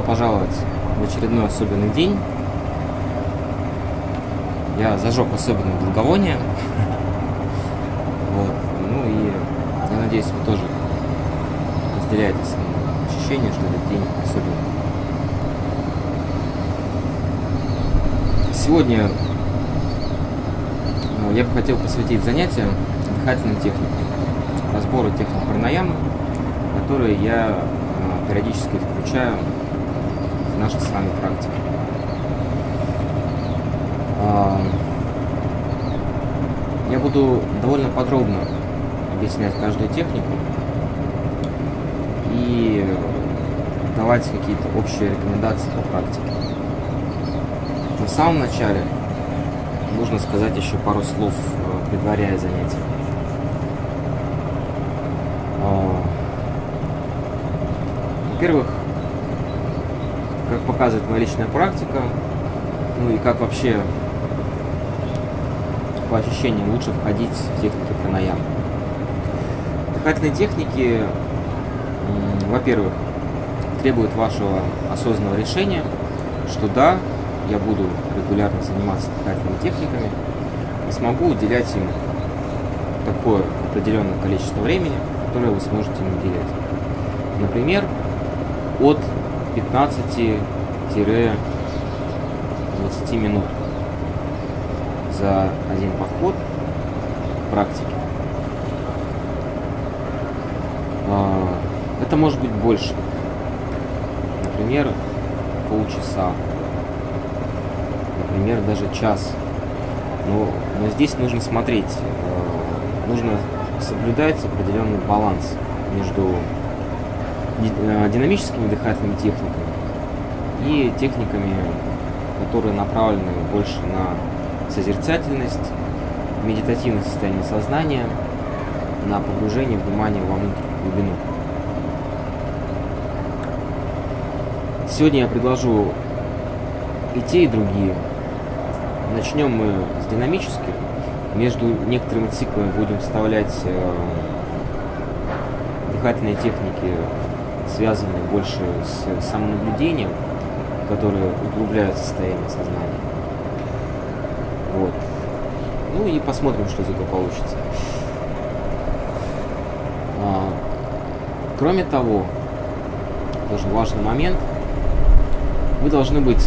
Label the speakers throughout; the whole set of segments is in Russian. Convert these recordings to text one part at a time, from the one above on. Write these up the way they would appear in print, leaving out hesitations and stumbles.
Speaker 1: пожаловать в очередной особенный день. Я зажег особенное благовоние. Вот. Ну и я надеюсь, вы тоже разделяете со мной ощущение, что этот день особенный. Сегодня я бы хотел посвятить занятия дыхательной технике, разбору техник пранаямы, которые я периодически включаю в нашу с вами практику. Я буду довольно подробно объяснять каждую технику и давать какие-то общие рекомендации по практике. На самом начале нужно сказать еще пару слов, предваряя занятия. Во-первых, как показывает моя личная практика, ну и как вообще по ощущениям лучше входить в техники пранаямы. Дыхательные техники, во-первых, требуют вашего осознанного решения, что да, я буду регулярно заниматься дыхательными техниками и смогу уделять им такое определенное количество времени, которое вы сможете им уделять. Например, от 15-20 минут за один подход к практике. Это может быть больше. Например, полчаса. Например, даже час. Но здесь нужно смотреть. Нужно соблюдать определенный баланс между динамическими дыхательными техниками и техниками, которые направлены больше на созерцательность, медитативное состояние сознания, на погружение внимания во внутреннюю глубину. Сегодня я предложу и те, и другие. Начнем мы с динамических. Между некоторыми циклами будем вставлять дыхательные техники, связанные больше с самонаблюдением, которые углубляют состояние сознания. Вот. Ну и посмотрим, что из этого получится. Кроме того, тоже важный момент, вы должны быть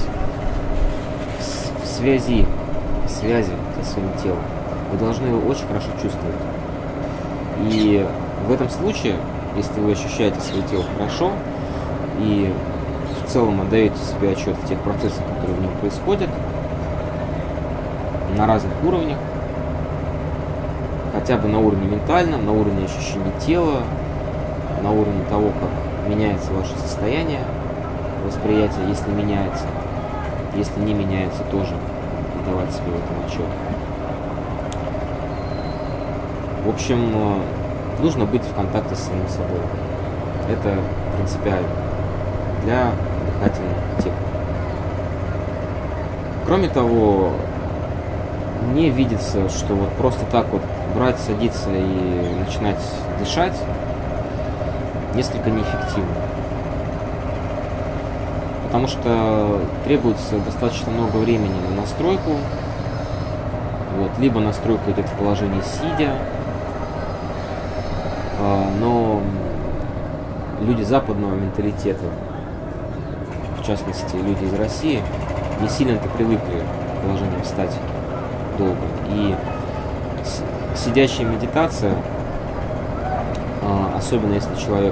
Speaker 1: в связи со своим телом. Вы должны его очень хорошо чувствовать. И в этом случае, если вы ощущаете свое тело хорошо и в целом отдаете себе отчет в тех процессах, которые в нем происходят, на разных уровнях, хотя бы на уровне ментальном, на уровне ощущения тела, на уровне того, как меняется ваше состояние, восприятие, если меняется, если не меняется, тоже давать себе в этом отчет. В общем, нужно быть в контакте с самим собой. Это принципиально для дыхательной техники. Кроме того, мне видится, что вот просто так вот брать, садиться и начинать дышать несколько неэффективно. Потому что требуется достаточно много времени на настройку. Вот. Либо настройка идет в положении сидя. Но люди западного менталитета, в частности люди из России, не сильно-то привыкли к положению в статике долго. И сидящая медитация, особенно если человек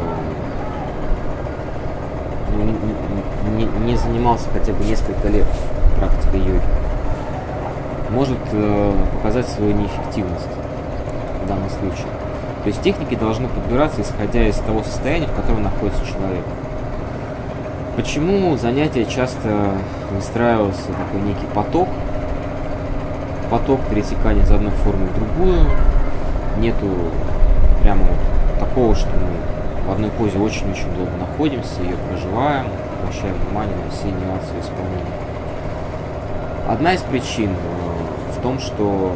Speaker 1: не занимался хотя бы несколько лет практикой йоги, может показать свою неэффективность в данном случае. То есть техники должны подбираться, исходя из того состояния, в котором находится человек. Почему занятия часто выстраивался такой некий поток перетекания из одной формы в другую? Нету прямо вот такого, что мы в одной позе очень-очень долго находимся, ее проживаем, обращаем внимание на все нюансы исполнения. Одна из причин в том, что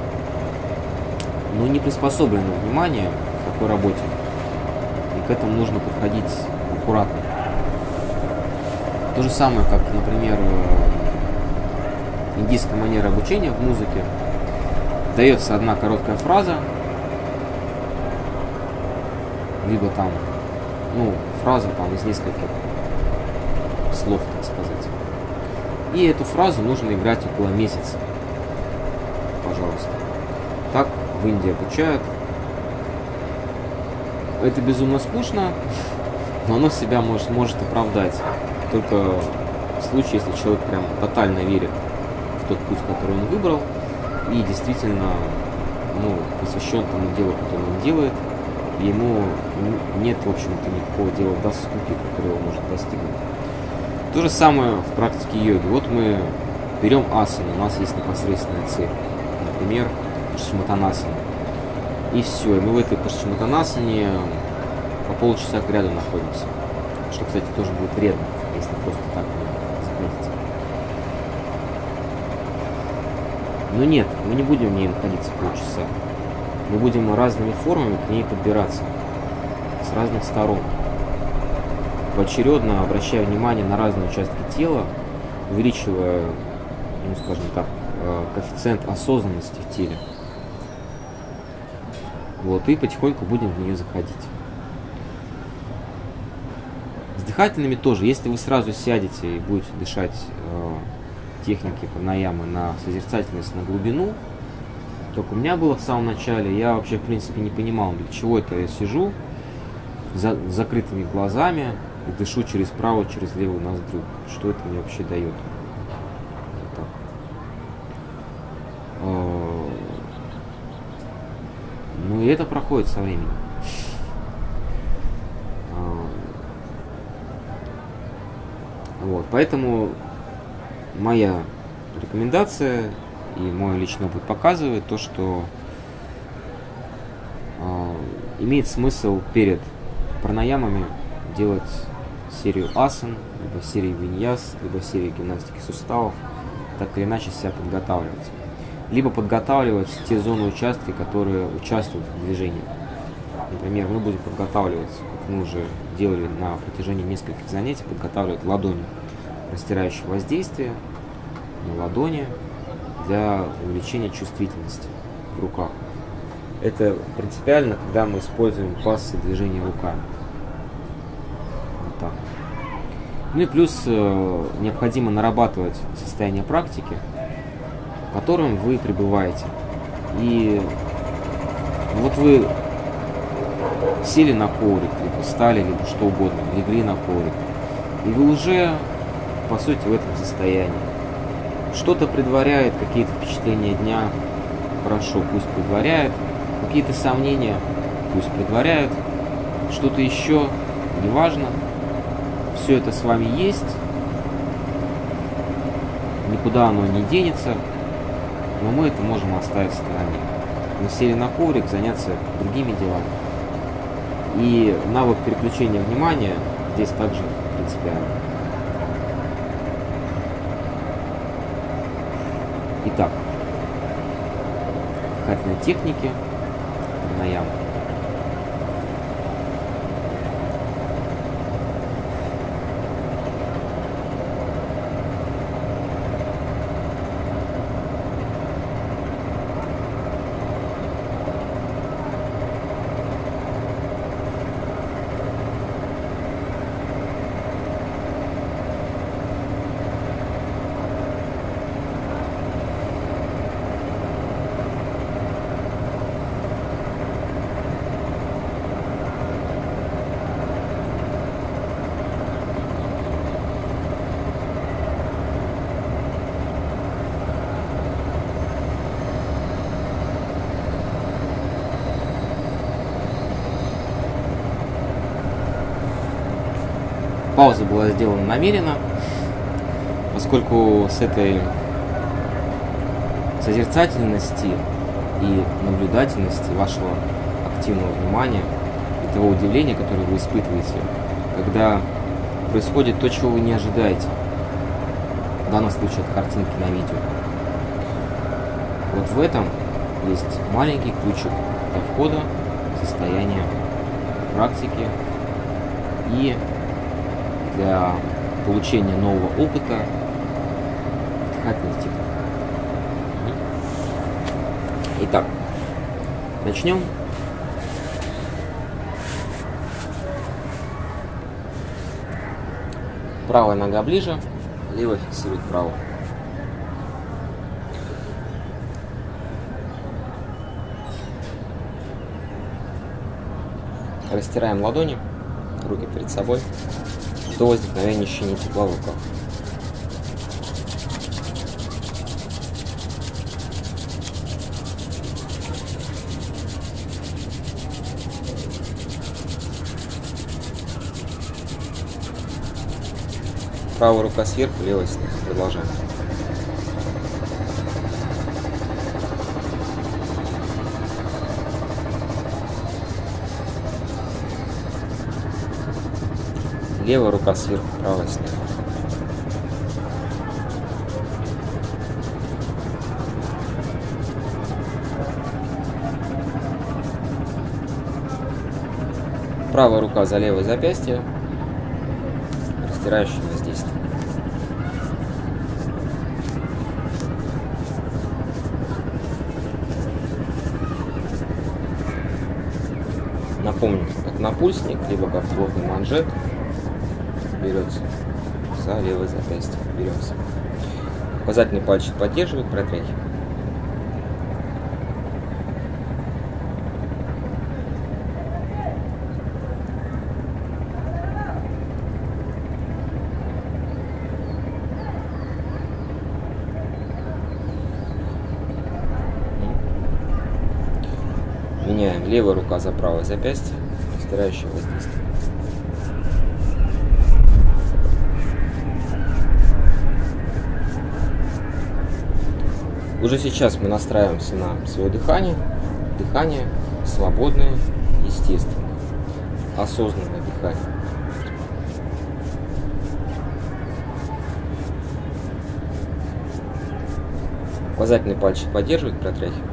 Speaker 1: не приспособлено внимание к такой работе. И к этому нужно подходить аккуратно. То же самое, как, например, индийская манера обучения в музыке. Дается одна короткая фраза, либо там, фраза там из нескольких слов, так сказать. И эту фразу нужно играть около месяца. Пожалуйста. Так в Индии обучают. Это безумно скучно, но оно себя может оправдать. Только в случае, если человек прям тотально верит в тот путь, который он выбрал, и действительно посвящен тому делу, которое он делает, и ему нет, в общем-то, никакого дела до скуки, которое он может достигнуть. То же самое в практике йоги. Вот мы берем асану, у нас есть непосредственная цель. Например, пашчиматтанасана. И все, и мы в этой пашчиматтанасане по полчаса к ряду находимся. Что, кстати, тоже будет вредно, если просто так заходить. Но нет, мы не будем в ней находиться полчаса. Мы будем разными формами к ней подбираться. С разных сторон. Поочередно обращая внимание на разные участки тела, увеличивая, скажем так, коэффициент осознанности в теле. Вот, и потихоньку будем в нее заходить. С дыхательными тоже. Если вы сразу сядете и будете дышать техники пранаямы на созерцательность, на глубину, как у меня было в самом начале, я вообще, в принципе, не понимал, для чего это я сижу с закрытыми глазами и дышу через правую, через левую ноздрю. Что это мне вообще дает? Вот так. И это проходит со временем. Вот, поэтому моя рекомендация и мой личный опыт показывает то, что имеет смысл перед пранаямами делать серию асан, либо серию виньяс, либо серию гимнастики суставов, так или иначе себя подготавливать. Либо подготавливать те зоны участки, которые участвуют в движении. Например, мы будем подготавливать, как мы уже делали на протяжении нескольких занятий, подготавливать ладони, растирающие воздействие на ладони для увеличения чувствительности в руках. Это принципиально, когда мы используем пассы движения руками. Вот так. И плюс необходимо нарабатывать состояние практики, в котором вы пребываете. И вот вы сели на коврик, либо встали, либо что угодно, легли на коврик, и вы уже, по сути, в этом состоянии. Что-то предваряет, какие-то впечатления дня, хорошо, пусть предваряет, какие-то сомнения, пусть предваряют, что-то еще, неважно, все это с вами есть, никуда оно не денется, но мы это можем оставить в стороне. Мы сели на коврик, заняться другими делами. И навык переключения внимания здесь также принципиально. Итак, дыхательные техники, пранаямы. Пауза была сделана намеренно, поскольку с этой созерцательности и наблюдательности вашего активного внимания и того удивления, которое вы испытываете, когда происходит то, чего вы не ожидаете, в данном случае от картинки на видео. Вот в этом есть маленький ключик для входа в состояние практики и для получения нового опыта в дыхательных техниках. Итак, начнем. Правая нога ближе, левая фиксирует правую. Растираем ладони, руки перед собой, до возникновения ощущения тепла в руках. Правая рука сверху, левая снизу. Продолжаем. Левая рука сверху, правая снизу. Правая рука за левое запястье, растирающее воздействие. Напомню, как напульсник, либо как плотный манжет берется за левое запястье. Беремся. Указательный пальчик поддерживает, протряхивает. Меняем. Левая рука за правое запястье, растирающее воздействие. Уже сейчас мы настраиваемся на свое дыхание. Дыхание свободное, естественное, осознанное дыхание. Указательный пальчик поддерживает, протряхивает.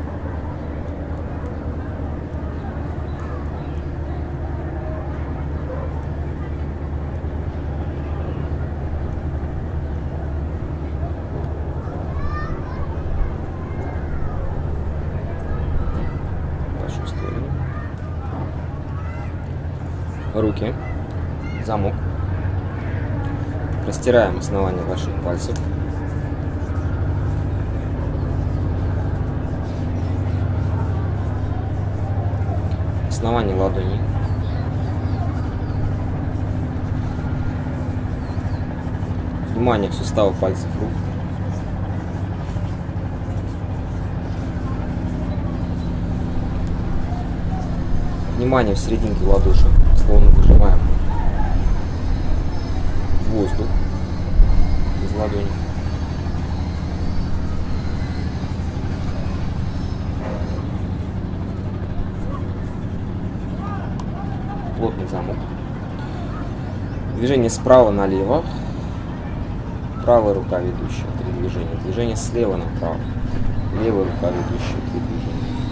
Speaker 1: Руки, замок. Растираем основание ваших пальцев. Основание ладоней. Внимание к суставу пальцев рук. Внимание в серединке ладошек, словно выжимаем воздух из ладони. Плотный замок. Движение справа налево. Правая рука ведущая, 3 движения. Движение слева направо. Левая рука ведущая, 3 движения.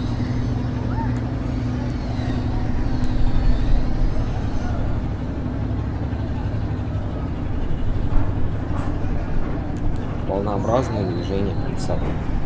Speaker 1: Волнообразные движения перед собой.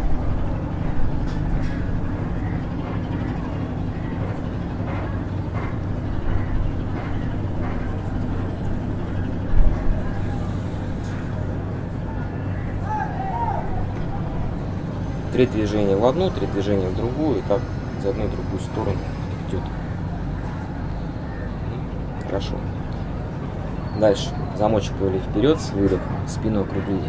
Speaker 1: Три движения в одну, 3 движения в другую, и так за одну и другую сторону идет. Хорошо. Дальше. Замочек повели вперед с выдохом, спину округлили.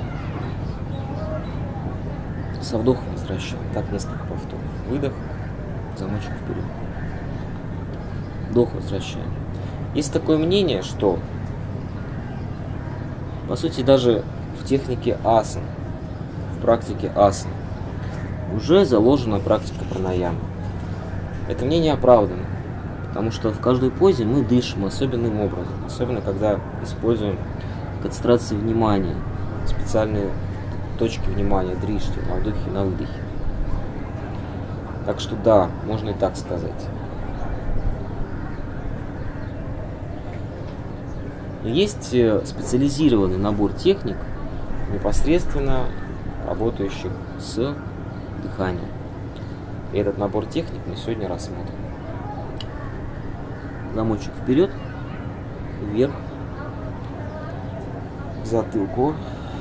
Speaker 1: Со вдохом возвращаем. Так несколько повторов. Выдох, замочек вперед. Вдох, возвращаем. Есть такое мнение, что по сути даже в технике асан, в практике асан, уже заложена практика пранаямы. Это мнение оправдано, потому что в каждой позе мы дышим особенным образом, особенно когда используем концентрацию внимания, специальные точки внимания, дришти, на вдохе и на выдохе. Так что да, можно и так сказать. Но есть специализированный набор техник, непосредственно работающих с дыханием. И этот набор техник мы сегодня рассмотрим. Замочек вперед, вверх, к затылку,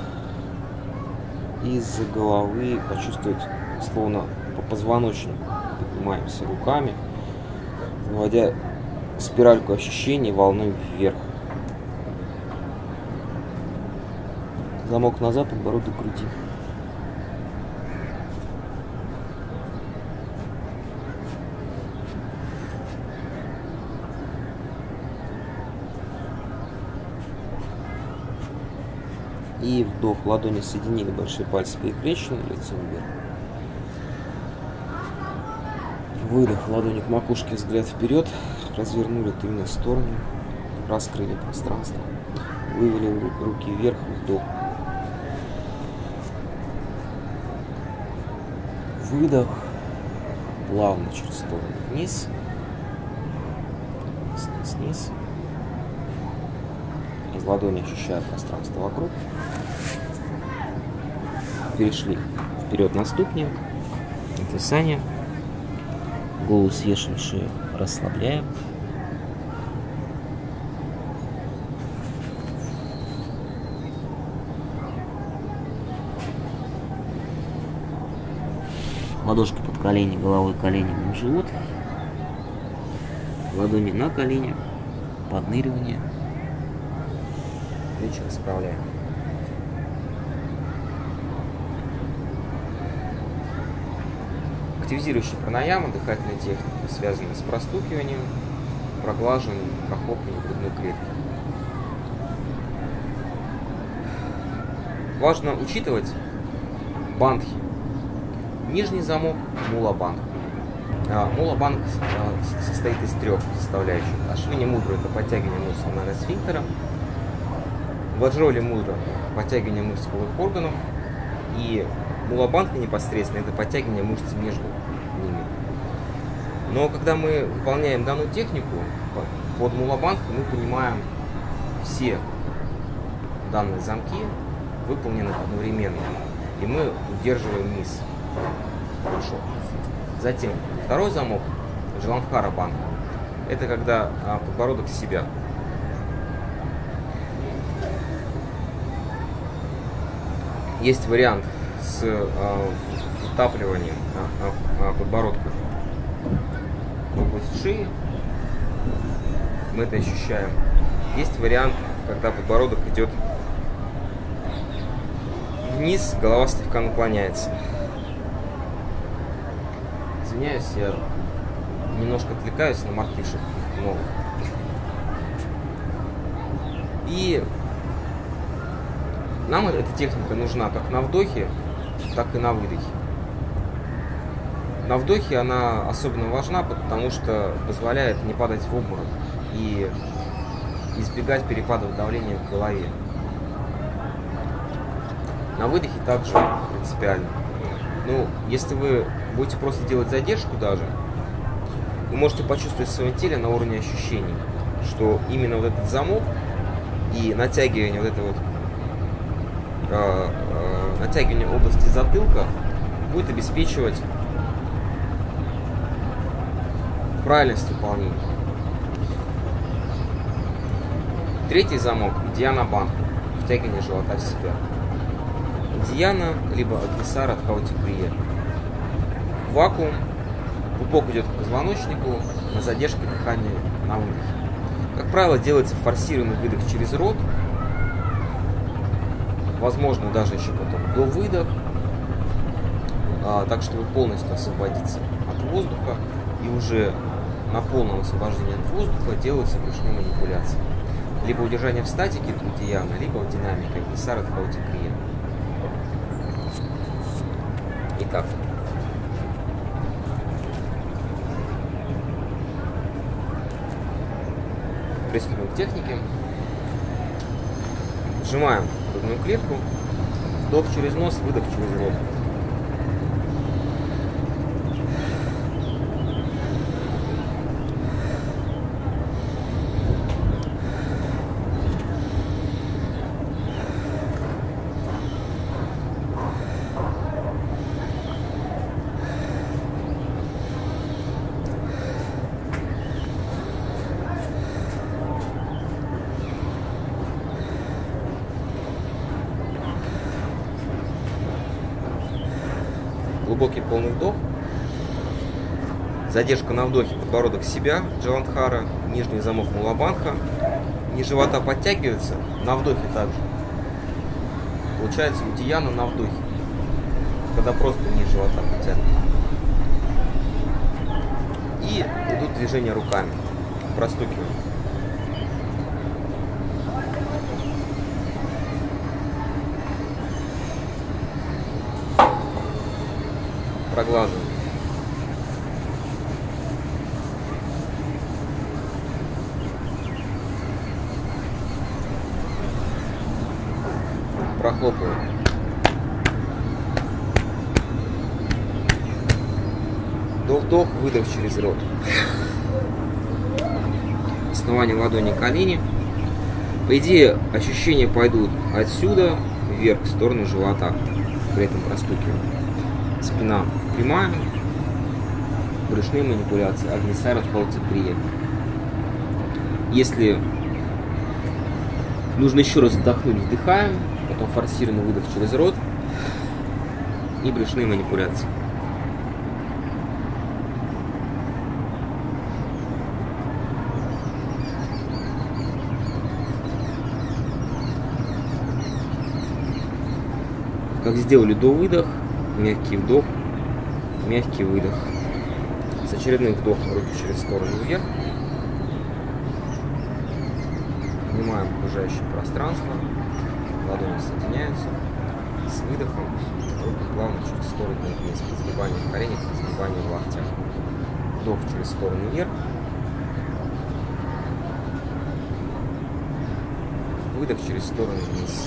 Speaker 1: из-за головы почувствовать, словно по позвоночнику поднимаемся руками, вводя спиральку ощущений волной вверх. Замок назад, подбородок груди. И вдох, ладони соединили, большие пальцы перекрещены, лицом вверх. Выдох, ладони к макушке, взгляд вперед, развернули тыльные стороны, раскрыли пространство, вывели руки вверх, вдох. Выдох, плавно через сторону вниз, вниз. Из ладони ощущая пространство вокруг. Перешли вперед на ступни, отвисание. Голову съешиваем, шею расслабляем. Ладошки под колени, головой коленями в живот. Ладони на колени, подныривание. Плечи расправляем. Активизирующая пранаяма, дыхательная техника, связанная с простукиванием, проглаживанием, прохлопыванием грудной клетки. Важно учитывать бандхи. Нижний замок – мула-бандха. Мула-бандха состоит из трех составляющих. Ашвини-мудра – это подтягивание мышц анального сфинктера. Ваджроли-мудра – подтягивание мышц половых органов. И мула-бандха непосредственно – это подтягивание мышц между ними. Но когда мы выполняем данную технику, под мула-бандхой мы понимаем все данные замки выполнены одновременно. И мы удерживаем низ. Хорошо. Затем второй замок – Джаландхара-бандха. Это когда подбородок в себя. Есть вариант с втапливанием подбородка в область шеи. Мы это ощущаем. Есть вариант, когда подбородок идет вниз, голова слегка наклоняется. Извиняюсь, я немножко отвлекаюсь на мартышек новых. И нам эта техника нужна как на вдохе, так и на выдохе. На вдохе она особенно важна, потому что позволяет не падать в обморок и избегать перепадов давления в голове. На выдохе также принципиально. Ну, если вы будете просто делать задержку даже, вы можете почувствовать в своем теле на уровне ощущений, что именно вот этот замок и натягивание вот этой вот натягивание области затылка будет обеспечивать правильность выполнения. Третий замок – Дьяна-бандха, втягивание живота в себя. Дьяна, либо Агнисара от Каути-крия. Вакуум, пупок идет к позвоночнику, на задержке дыхания на выдохе. Как правило, делается форсированный выдох через рот, возможно даже еще потом до выдох, так чтобы полностью освободиться от воздуха, и уже на полном освобождении от воздуха делаются ручные манипуляции. Либо удержание в статике Дьяна, либо в динамике Агнисара от Каути-крия. Итак, приступим к технике. Сжимаем грудную клетку, вдох через нос, выдох через рот. глубокий полный вдох. Задержка на вдохе, подбородок в себя, Джаландхара, нижний замок Мулабандха. Низ живота подтягивается, на вдохе также. Получается Удияна на вдохе, когда просто низ живота подтянут. И идут движения руками, простукиваем. Проглаживаем. Прохлопываем. Вдох-вдох, выдох через рот. Основание ладони, колени. По идее, ощущения пойдут отсюда вверх, в сторону живота. При этом простукиваем. Спина прямая. Брюшные манипуляции. Агнисара Халцикрия. Если нужно еще раз вдохнуть, вдыхаем. Потом форсированный выдох через рот. И брюшные манипуляции. Как сделали до выдох, мягкий вдох, мягкий выдох. С очередным вдохом руки через сторону вверх. Поднимаем окружающее пространство. Ладони соединяются. С выдохом руки плавно через сторону вниз. Подсгибание в коленях, подсгибание в локтях. Вдох через сторону вверх. Выдох через сторону вниз.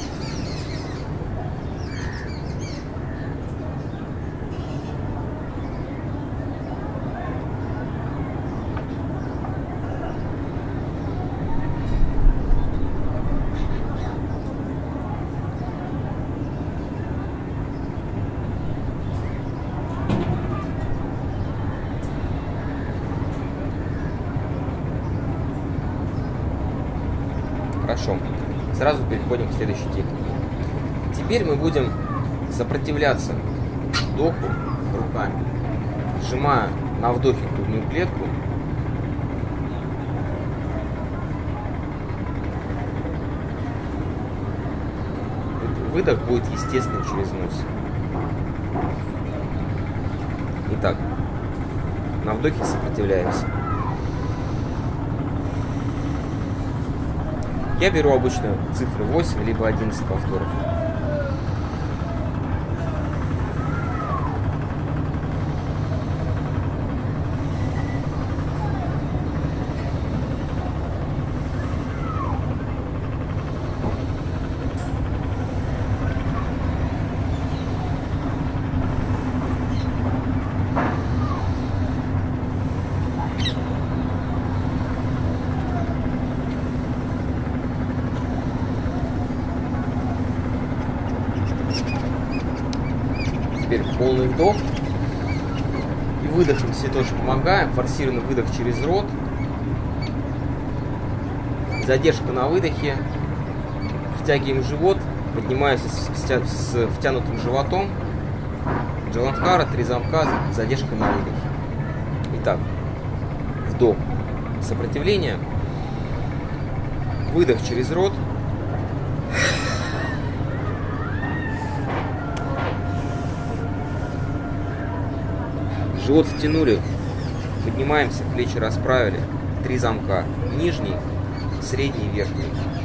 Speaker 1: Хорошо. Сразу переходим к следующей технике. Теперь мы будем сопротивляться вдоху руками, сжимая на вдохе грудную клетку. Выдох будет естественным через нос. Итак, на вдохе сопротивляемся. Я беру обычно цифры 8 либо 11 повторов. Теперь полный вдох. И выдохом себе тоже помогаем. Форсированный выдох через рот. Задержка на выдохе. Втягиваем живот. Поднимаемся с втянутым животом. Джаландхара, 3 замка, задержка на выдохе. Итак, вдох. Сопротивление. Выдох через рот. Живот втянули, поднимаемся, плечи расправили, 3 замка, нижний, средний, верхний.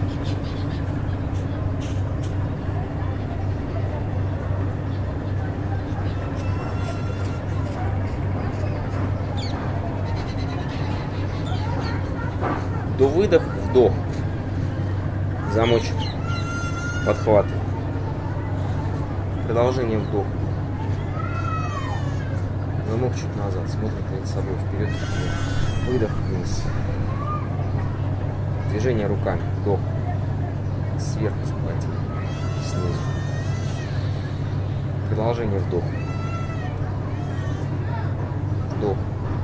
Speaker 1: До выдоха, вдох, замочек, подхват, продолжение вдоха. Замок чуть назад, смотрим перед собой, вперед, выдох вниз. Движение руками, вдох, сверху схватим, снизу. Продолжение вдох. Вдох.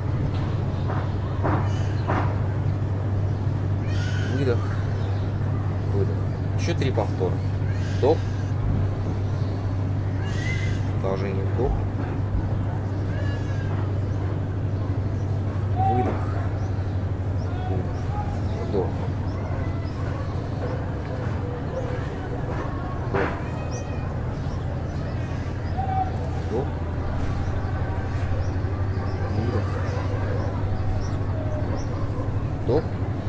Speaker 1: Выдох, выдох. Еще 3 повтора. Вдох. Продолжение вдох. Вдох.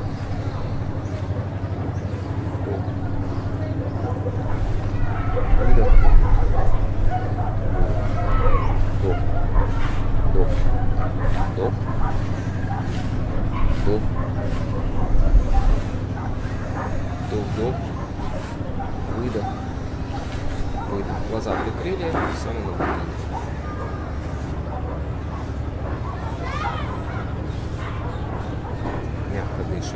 Speaker 1: Выдох. Вдох. Вдох. Вдох. Вдох. Вдох, вдох. Выдох. Выдох. Глаза прикрыли, самонаблюдение. Мягко дышим.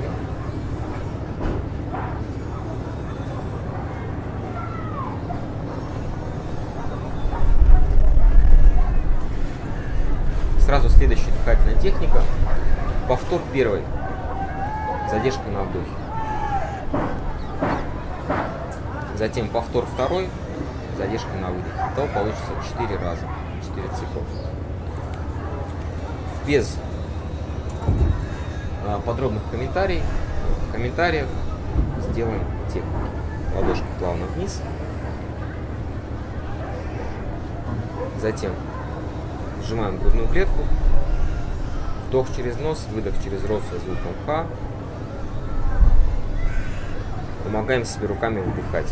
Speaker 1: Сразу следующая дыхательная техника. Повтор первый. Задержка на вдохе. Затем повтор второй. Задержка на выдохе. Итого получится 4 раза. 4 цикла. Без подробных комментариев сделаем технику. Ладошки плавно вниз. Затем сжимаем грудную клетку. Вдох через нос, выдох через рот со звуком Х. Помогаем себе руками выдыхать.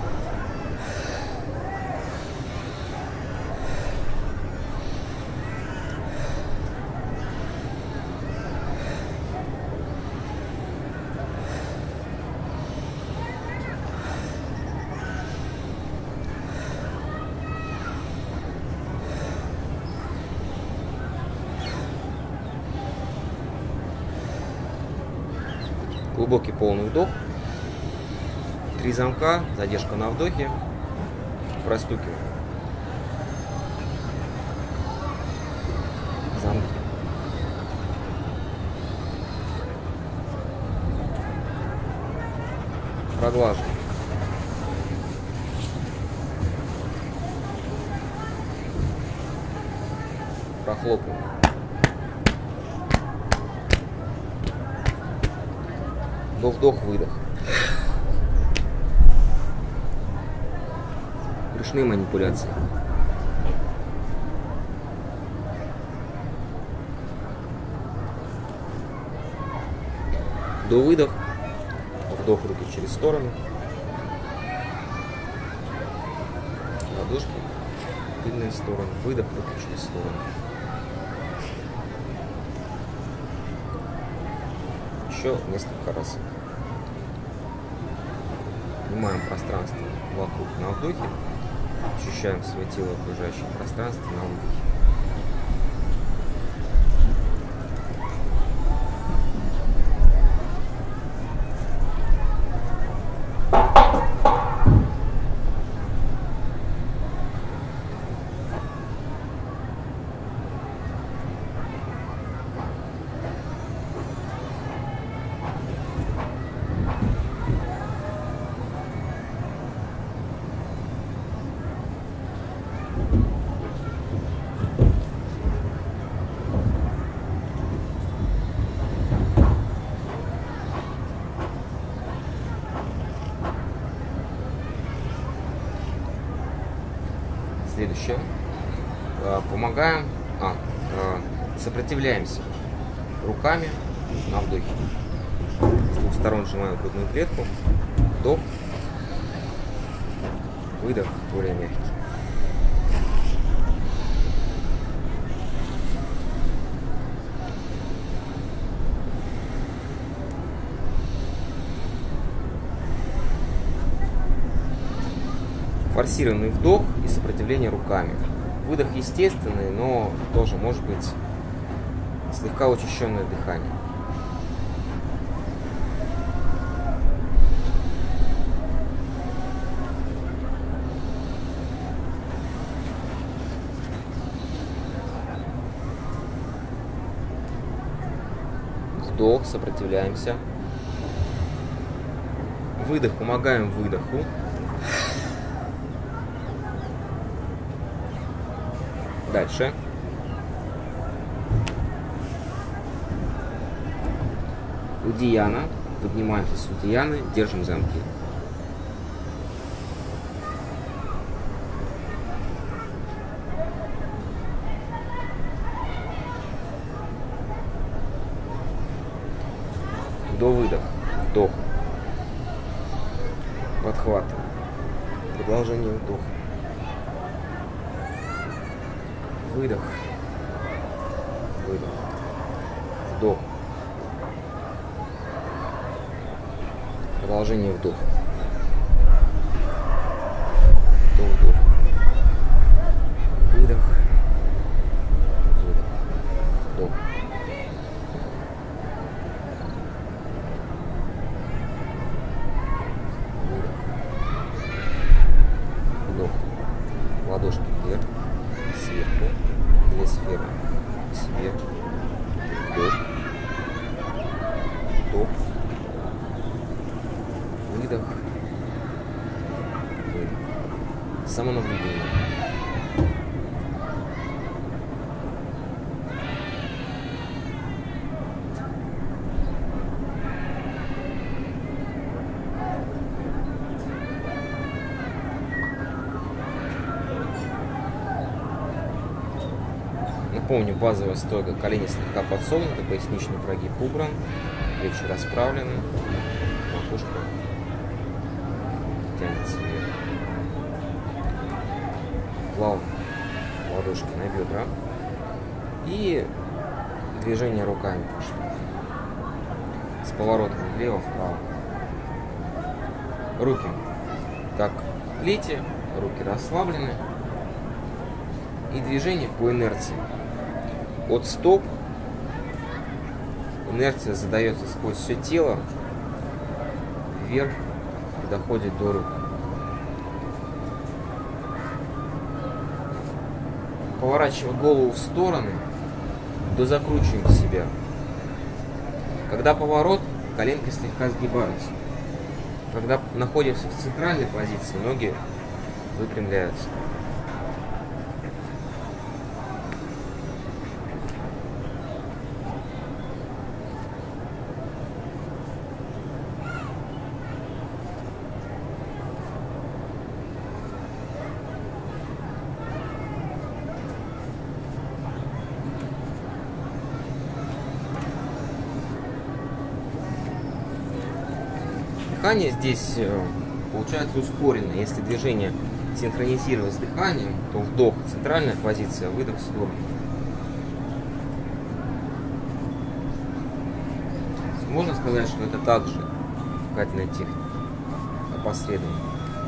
Speaker 1: Глубокий полный вдох. 3 замка, задержка на вдохе. Простукиваем. Замки. Проглаживаем. Прохлопываем. Вдох, выдох. Ручные манипуляции. До выдох. Вдох, руки через сторону. Ладошки. Тыльная сторона. Выдох, руки через сторону. Еще несколько раз. Снимаем пространство вокруг на вдохе. Ощущаем свое тело в окружающем пространстве на выдохе. Следующее. Помогаем, сопротивляемся руками на вдохе. С двух сторон сжимаем грудную клетку. Вдох. Выдох более мягкий. Форсированный вдох и сопротивление руками. Выдох естественный, но тоже может быть слегка учащенное дыхание. Вдох, сопротивляемся. Выдох, помогаем выдоху. Дальше. Удияна. Поднимаемся с удияны, держим замки. До-выдох. Вдох. Подхватываем. Продолжение вдоха. Выдох. Выдох. Вдох. Продолжение вдоха. Вдох. Выдох. Выдох. Вдох. Выдох. Вдох. Ладошки вверх. Сверху. Две сферы. Сверху. Вдох. Вдох. Выдох. Выдох. Самонаблюдение. Напомню, базовая стойка, колени слегка подсогнуты, поясничный прогиб убран, плечи расправлены, макушка тянется вверх. Плавно ладошки на бедра и движение руками пошли с поворотом влево-вправо. Руки как плети, руки расслаблены и движение по инерции. От стоп инерция задается сквозь все тело вверх и доходит до рук. Поворачивая голову в стороны, дозакручиваем себя. Когда поворот, коленки слегка сгибаются. Когда находимся в центральной позиции, ноги выпрямляются. Дыхание здесь получается ускоренное. Если движение синхронизировать с дыханием, то вдох — центральная позиция, выдох — в сторону. Можно сказать, что это также дыхательная техника, опосредованно.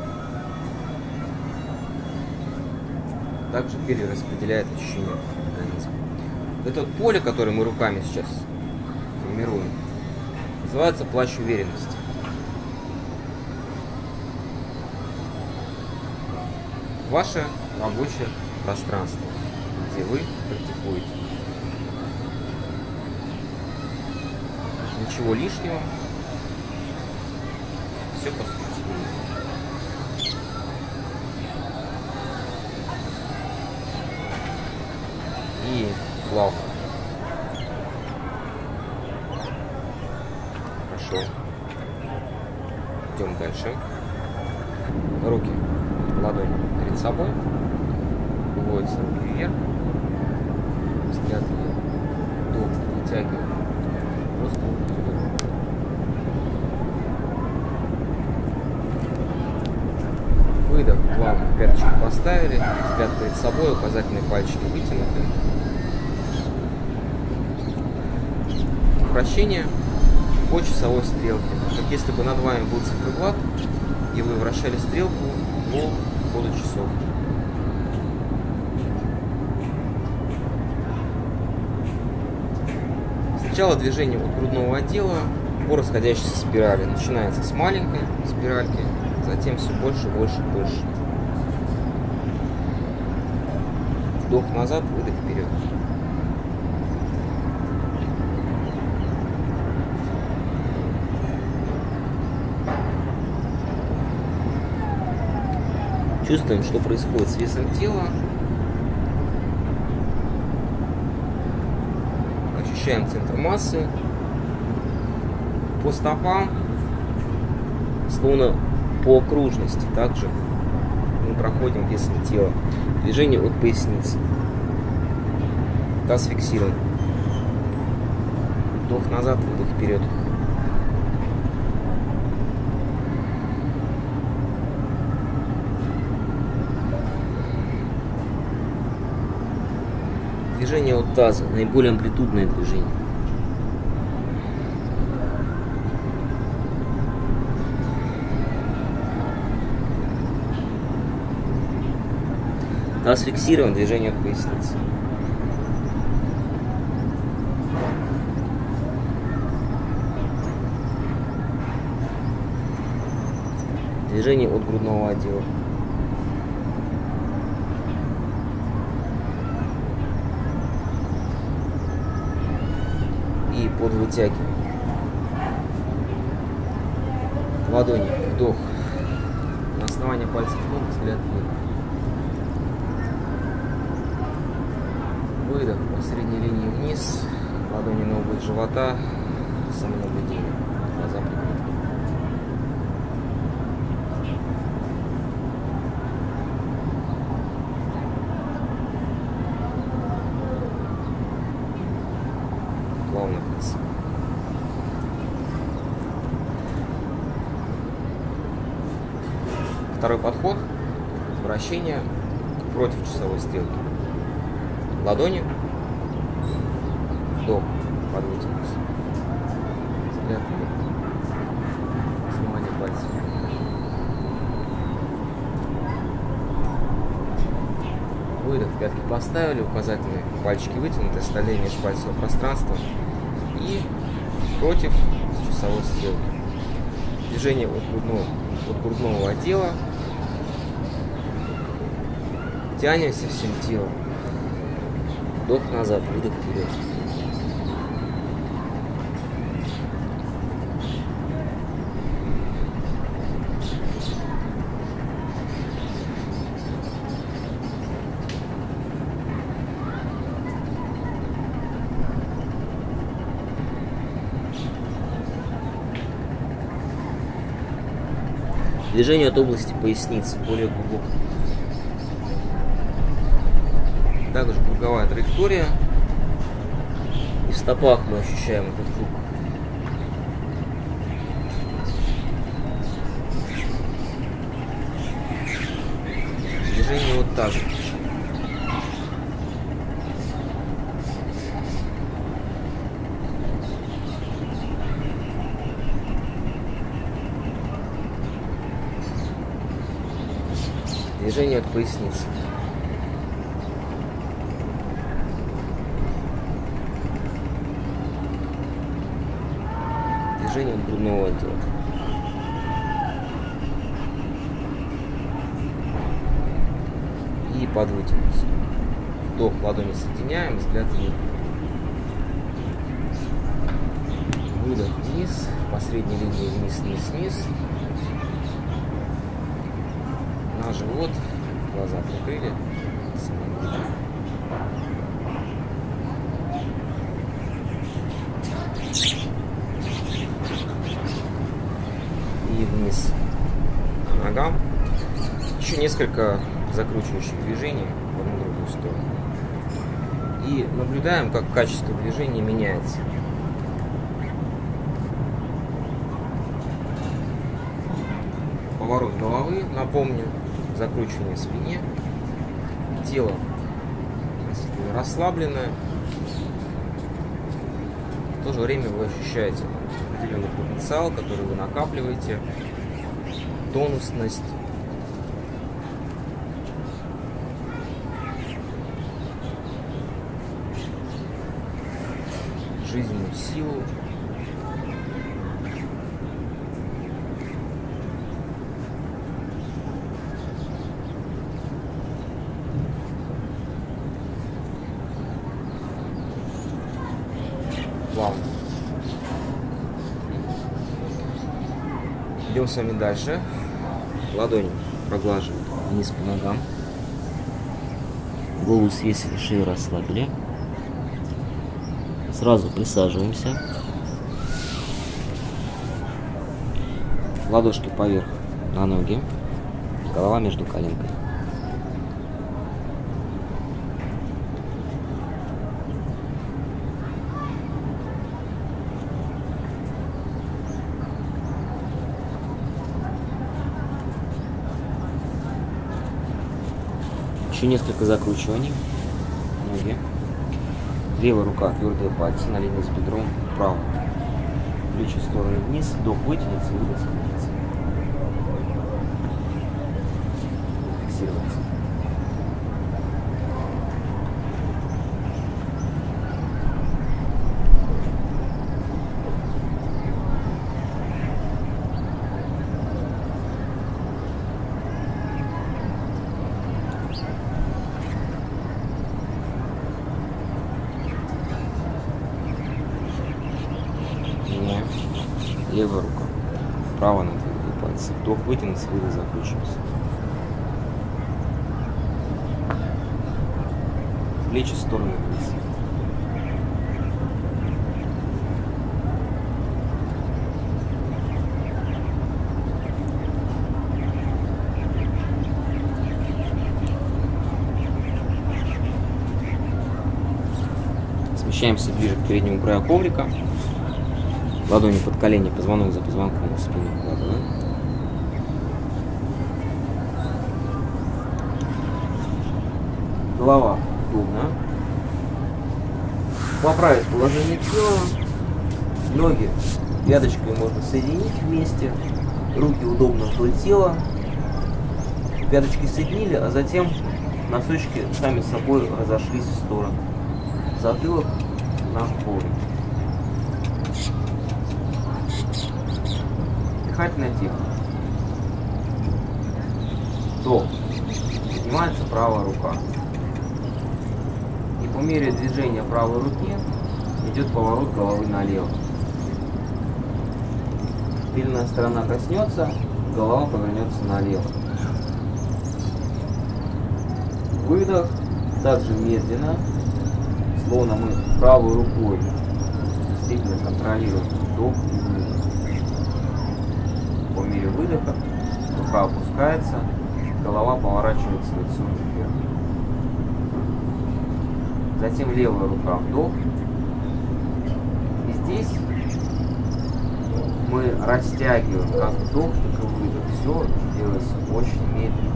Speaker 1: Также перераспределяет ощущения в организме. Это вот поле, которое мы руками сейчас формируем, называется плащ уверенности. Ваше рабочее пространство, где вы практикуете. Ничего лишнего, все по существу. И плавно. Хорошо. Идем дальше. Руки, ладони перед собой. Выводятся руки вверх. Взгляд вверх. Вдох, вытягиваем. Просто вдох. Выдох, плавно пяточки поставили. Взгляд перед собой, указательные пальчики вытянуты. Вращение по часовой стрелке. Как если бы над вами был циферблат, и вы вращали стрелку по ходу часов. Сначала движение от грудного отдела по расходящейся спирали. Начинается с маленькой спиральки, затем все больше, больше, больше. Вдох назад, выдох вперед. Чувствуем, что происходит с весом тела. Ощущаем центр массы. По стопам, словно по окружности, также мы проходим весом тела. Движение от поясницы. Таз фиксирован. Вдох назад, выдох вперед. Движение от таза, наиболее амплитудное движение. Таз фиксирован, движение от поясницы. Движение от грудного отдела. И под вытягивание. Ладони, вдох. На основании пальцев ног, взгляд вверх. Выдох по средней линии вниз. Ладони на область живота. Самонаблюдение. Глаза прикрыты. Плавно вниз. Второй подход. Вращение против часовой стрелки. Ладони. Вдох. Подвытянулся. Взгляд вверх. Основание пальцев. Выдох. Пятки поставили. Указательные пальчики вытянуты. Остальные межпальцевое пространство. И против часовой стрелки. Движение от грудного отдела. Тянемся всем телом. Вдох назад, выдох вперед. Движение от области поясницы, более глубоко. Также круговая траектория. И в стопах мы ощущаем этот круг. Движение от таза. Движение от поясницы. Движение от грудного отдела. И подвытянулся. Вдох, ладони соединяем, взгляд вверх. Выдох вниз, по средней линии вниз, вниз, вниз. На живот, глаза прикрыли. И вниз к ногам. Еще несколько закручивающих движений в одну другую сторону. И наблюдаем, как качество движения меняется. Поворот головы, напомню, закручивание в спине, тело расслабленное. В то же время вы ощущаете определенный потенциал, который вы накапливаете, тонусность. Жизненную силу. Плавно. Идем с вами дальше. Ладони проглаживают вниз по ногам. Голову свесили, шею расслабили. Сразу присаживаемся. Ладошки поверх на ноги. Голова между коленкой. Еще несколько закручиваний. Ноги. Левая рука, твердые пальцы на линии с бедром вправо. Плечи в стороны вниз, вдох вытянется, выдох скрутится. Фиксироваться. Левая рука, право на твердые пальцы. Вдох вытянется, выдох закручивается. Плечи в стороны вниз. Смещаемся ближе к переднему краю коврика. Ладони под колени, позвонок за позвонком, спину вкладываем. Голова удобна. Поправить положение тела. Ноги пяточкой можно соединить вместе. Руки удобно вдоль тела. Пяточки соединили, а затем носочки сами собой разошлись в сторону. Затылок на коврик. Дыхательная техника. Вдох. Поднимается правая рука. И по мере движения правой руки идет поворот головы налево. Тыльная сторона коснется, голова повернется налево. Выдох. Также медленно, словно мы правой рукой действительно контролируем вдох и выдох. По мере выдоха рука опускается, голова поворачивается лицом вверх. Затем левая рука вдох. И здесь мы растягиваем как вдох, так и выдох. Все делается очень медленно.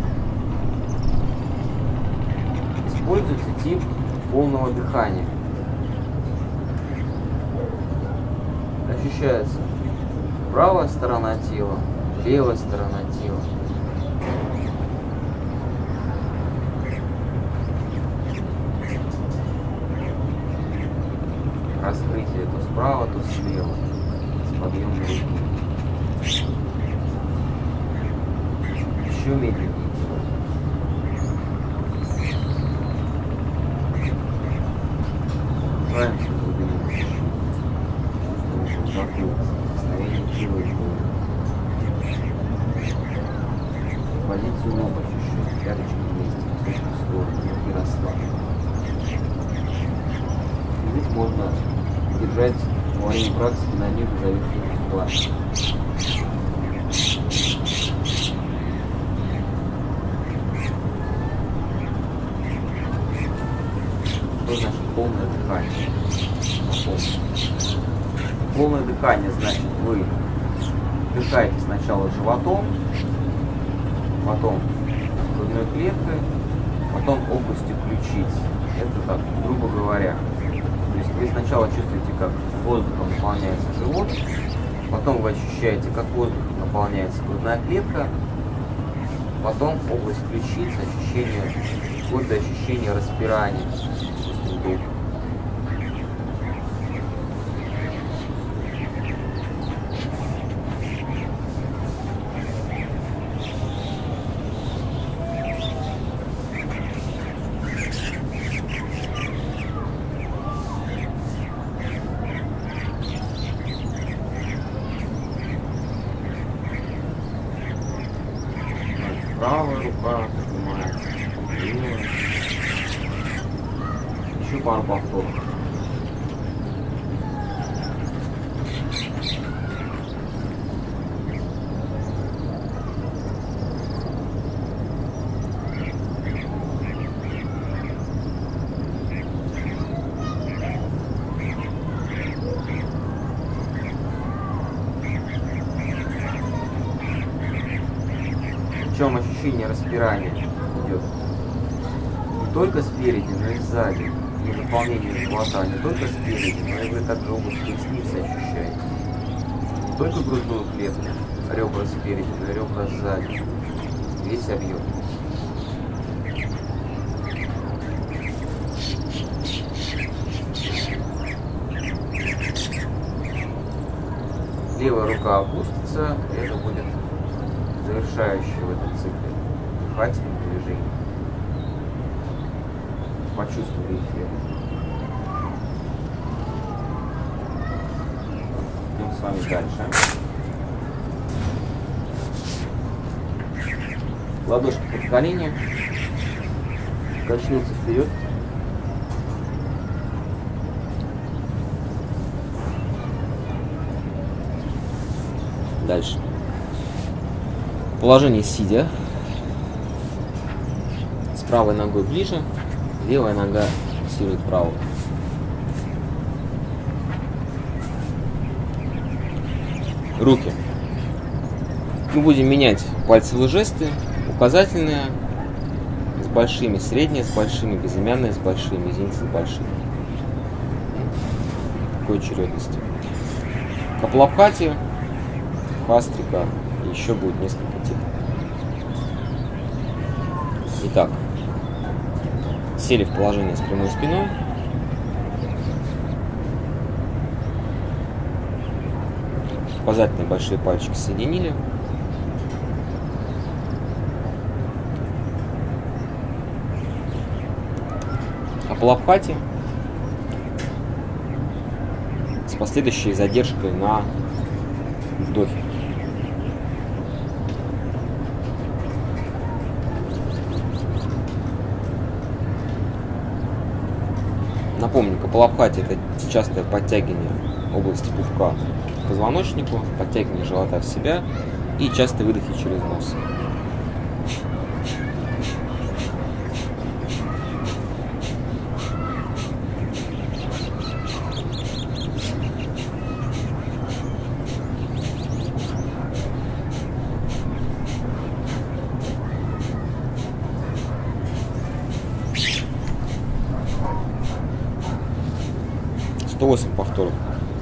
Speaker 1: Используется тип полного дыхания. Ощущается правая сторона тела, левая сторона тела. Раскрытие то справа, то слева, с подъемной руки. Еще медленнее делаем. Погружаемся в глубину души. Чувствуем затылок, соприкосновение тела и пола. Позицию ног ощущаем, пяточки вместе, носочки в сторону, руки расслаблены. Здесь можно держать во время практики на них зависимых глаз. Что значит полное дыхание? Полное дыхание значит, вы дышаете сначала животом, потом грудной клеткой, потом областью ключиц. Это так, грубо говоря. То есть вы сначала чувствуете, как воздухом наполняется живот, потом вы ощущаете, как воздухом наполняется грудная клетка, потом область ключиц, ощущение, вплоть до ощущения распирания. Правая рука поднимается, левая. Еще пару повторов. Причем ощущение распирания идет не только спереди, но и сзади. наполнение живота не только спереди, но и вы также область поясницы ощущаете. Не только грудную клетку, ребра спереди, но и ребра сзади. Весь объем. Левая рука опустится, и это будет завершающее в этом цикле дыхательное движение. Почувствовали эффект. Идем с вами дальше. Ладошки под колени. Качнуться вперед. Дальше. Положение сидя. С правой ногой ближе. Левая нога фиксирует правую. Руки. Мы будем менять пальцевые жесты. Указательные с большими, средние с большими, безымянные с большими, мизинцы с большими. Такой очередности. Капалабхати, хастрика, и еще будет несколько техник. Итак, сели в положение с прямой спиной. Указательные большие пальчики соединили. Капалабхати с последующей задержкой на вдохе. Напомню, капалабхати — это частое подтягивание области пупка к позвоночнику, подтягивание живота в себя и частые выдохи через нос. Повторов.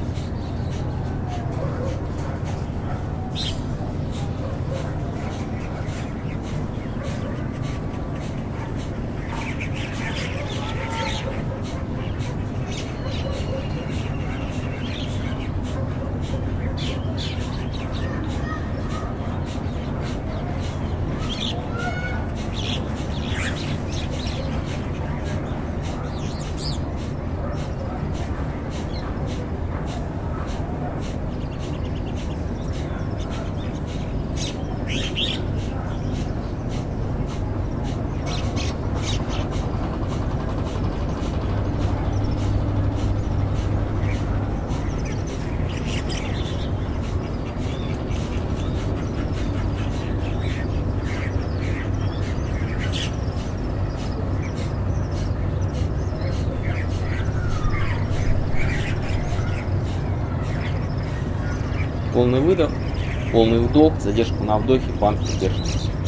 Speaker 1: Полный выдох, полный вдох, задержку на вдохе, банк держим.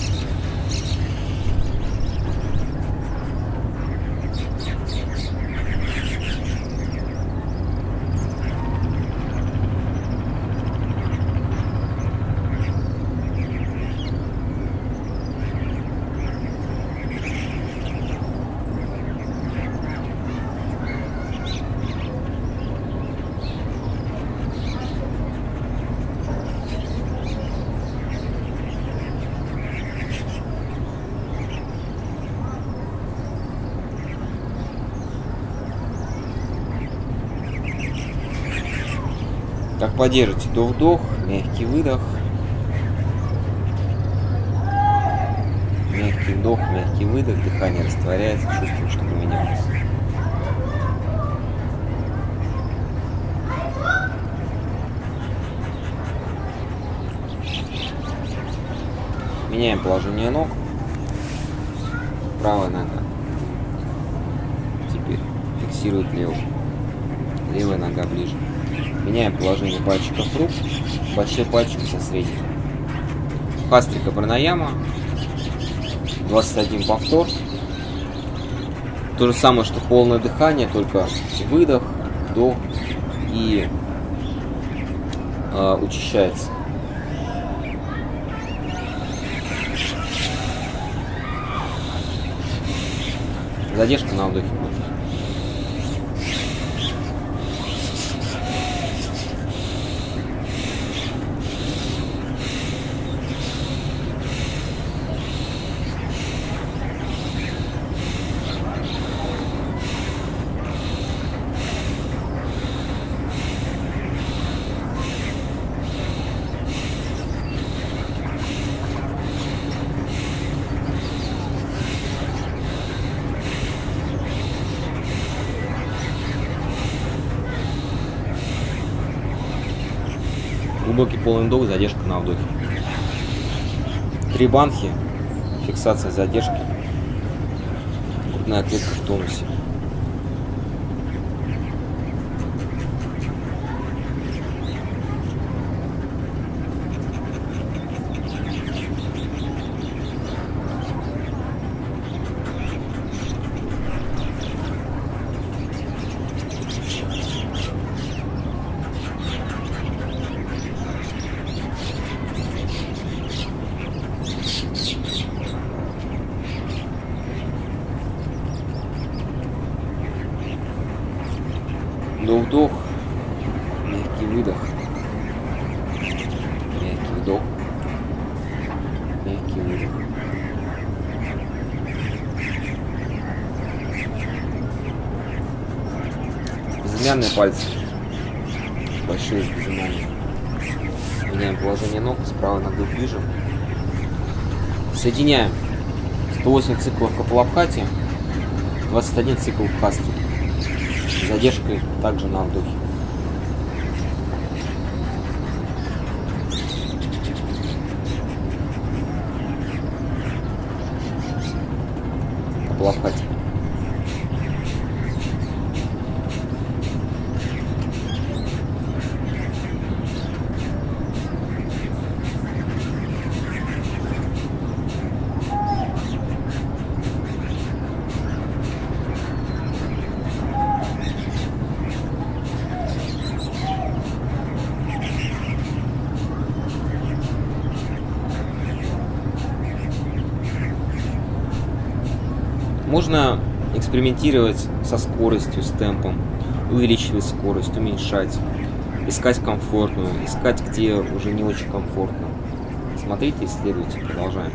Speaker 1: Так, поддержите до вдох, мягкий выдох. Мягкий вдох, мягкий выдох, дыхание растворяется, чувствуем, что поменялось. Меняем положение ног. Правая нога теперь фиксирует левую. Левая нога ближе. Меняем положение пальчиков рук. Большие пальчики со средним. Хастрика пранаяма. 21 повтор. То же самое, что полное дыхание, только выдох, вдох и учащается. Задержка на вдохе. Глубокий полный вдох, задержка на вдохе. 3 банхи, фиксация задержки, грудная клетка в тонусе. Вдох, мягкий выдох, мягкий вдох, мягкий выдох. Безымянные пальцы, большие с безымянными. Меняем положение ног, справа ногу ближе. Соединяем 108 циклов Капалабхати, 21 цикл Бхасти. С задержкой также на вдохе. Капалабхати. Можно экспериментировать со скоростью, с темпом, увеличивать скорость, уменьшать, искать комфортную, искать, где уже не очень комфортно. Смотрите, исследуйте, продолжаем.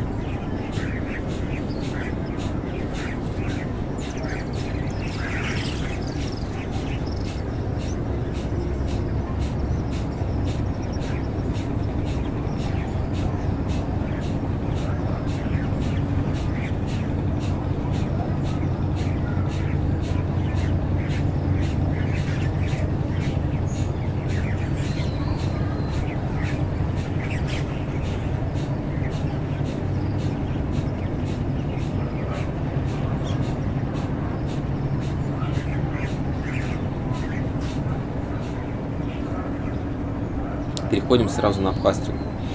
Speaker 1: Переходим сразу на Бхастрику.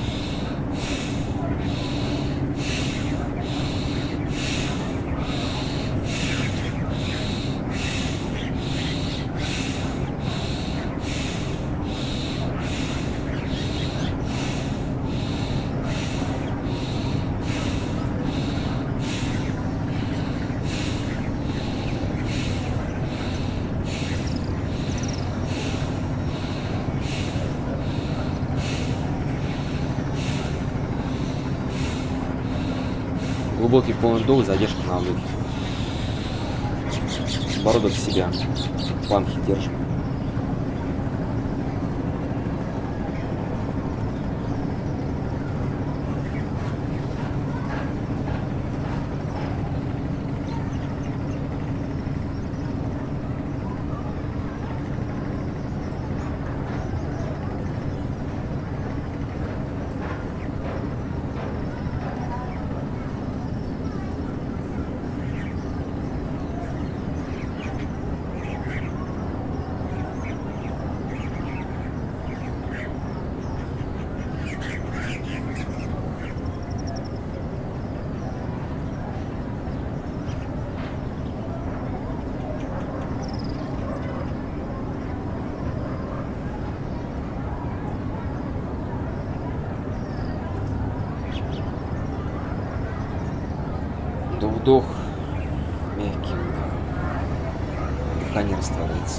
Speaker 1: Глубокий полный вдох, задержка на вдохе. Подбородок в себя. Планки держим. вдох, мягкий выдох. Дыхание растворяется.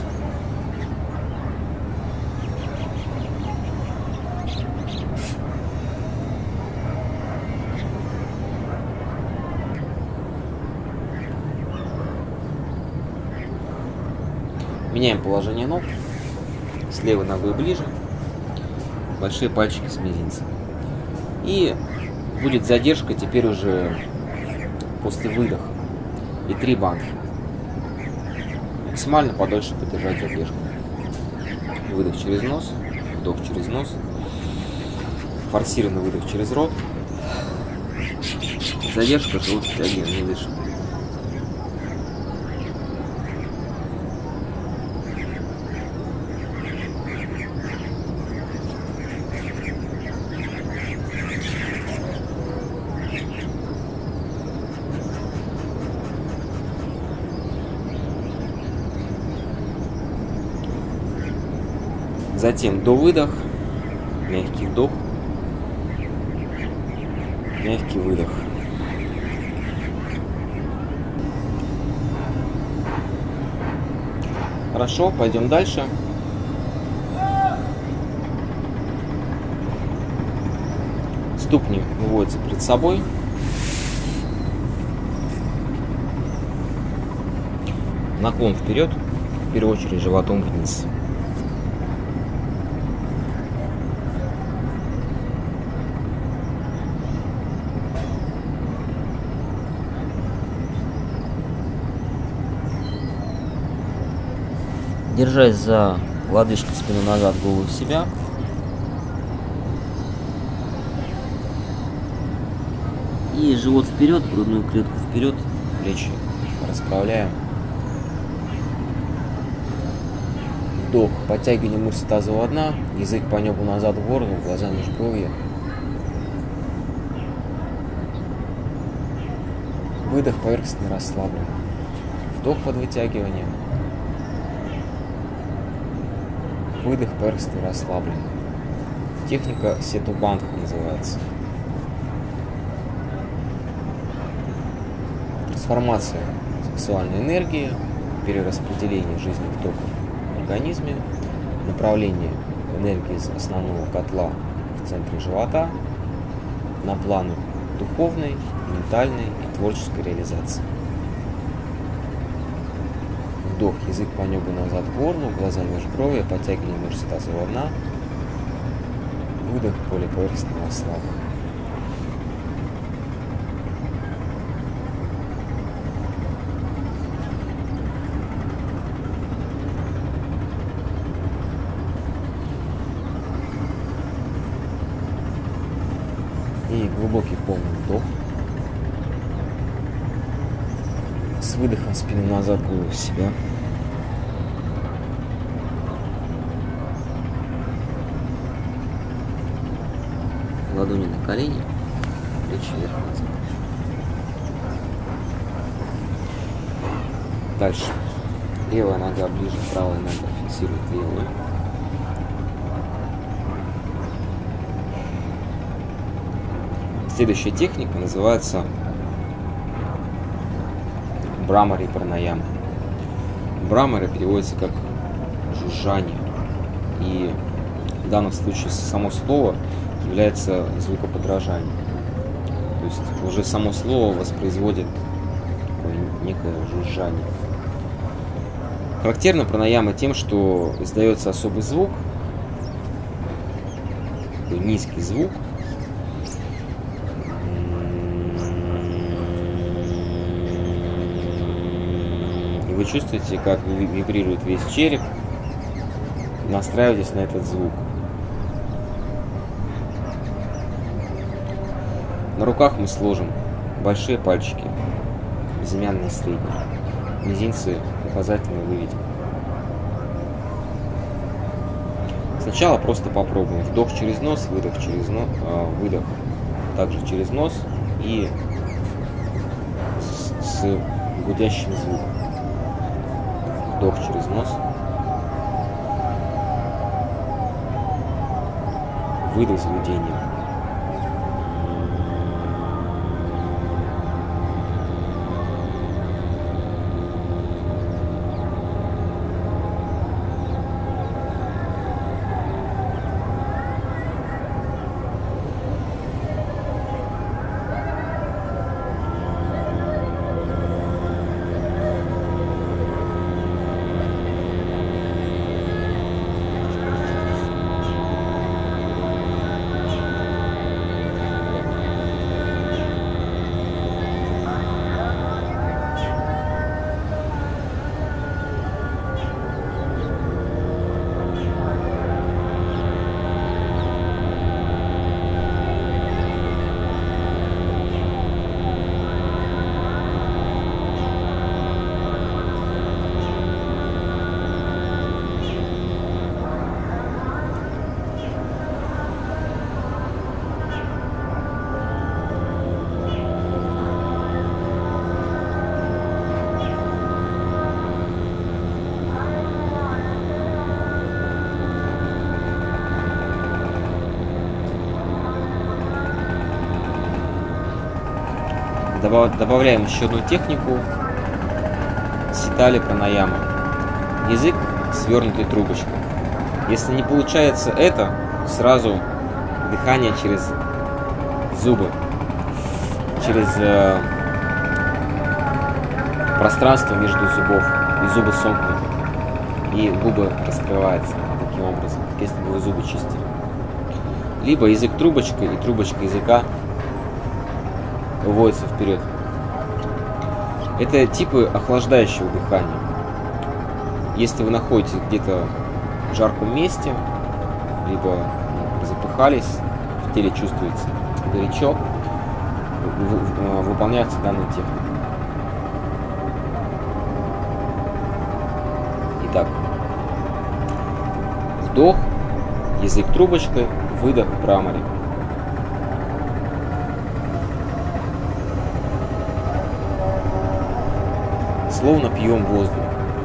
Speaker 1: Меняем положение ног. С левой ногой ближе. Большие пальчики с мизинцем. И будет задержка теперь уже после выдоха. И 3 банки. Максимально подольше подержать задержку. Выдох через нос, вдох через нос. Форсированный выдох через рот. Задержка, желудок втягиваем, не дышим. Затем до выдох, мягкий вдох, мягкий выдох. Хорошо, пойдем дальше. Ступни выводятся перед собой. Наклон вперед, в первую очередь животом вниз. Держась за лодыжки, спину назад, голову в себя. И живот вперед, грудную клетку вперед, плечи расправляем. Вдох, подтягивание мышц тазового дна, язык по небу назад в горло, глаза межбровья. Выдох поверхностно расслаблен. Вдох под вытягиванием. Выдох поверхностно расслаблен. Техника Сетубандха называется. Трансформация сексуальной энергии, перераспределение жизненных токов в организме, направление энергии из основного котла в центре живота на планы духовной, ментальной и творческой реализации. Вдох, язык по небу назад к горлу, глаза межброви, подтягивание мышц тазового дна. Выдох, поле поверхностного расслабления. И глубокий полный вдох. С выдохом спину назад, голову в себя. Ладони на колени, плечи вверх-назад. Дальше. Левая нога ближе, правая нога фиксирует левую. Следующая техника называется Брамари Пранаяма. Брамари переводится как жужжание. И в данном случае само слово является звукоподражанием. То есть уже само слово воспроизводит такое некое жужжание. Характерна пранаяма тем, что издается особый звук, такой низкий звук. И вы чувствуете, как вибрирует весь череп, настраивайтесь на этот звук. На руках мы сложим большие пальчики, безымянные, средние, мизинцы указательные выведем. Сначала просто попробуем. Вдох через нос, выдох через нос, выдох также через нос и с гудящим звуком. Вдох через нос, выдох с гудением. Добавляем еще одну технику Ситали Пранаяма. Язык свернутой трубочкой. Если не получается это, сразу дыхание через зубы, через пространство между зубов, и зубы сомкнуты, и губы раскрываются таким образом, если бы вы зубы чистили. Либо язык трубочкой и трубочка языка выводится вперед. Это типы охлаждающего дыхания. Если вы находитесь где-то в жарком месте, либо запыхались, в теле чувствуется горячо, выполняется данная техника. Итак, вдох, язык трубочкой, выдох Брамари. Словно пьем воздух.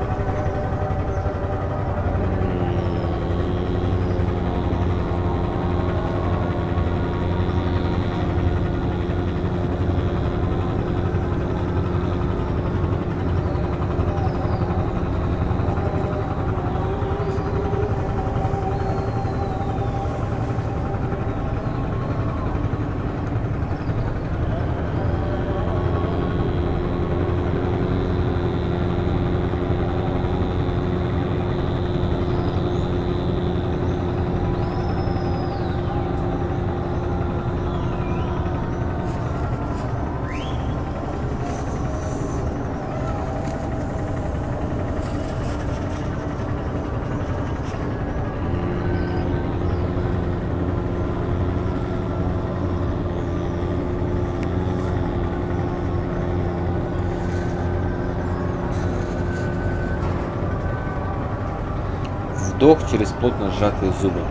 Speaker 1: Вдох через плотно сжатые зубы.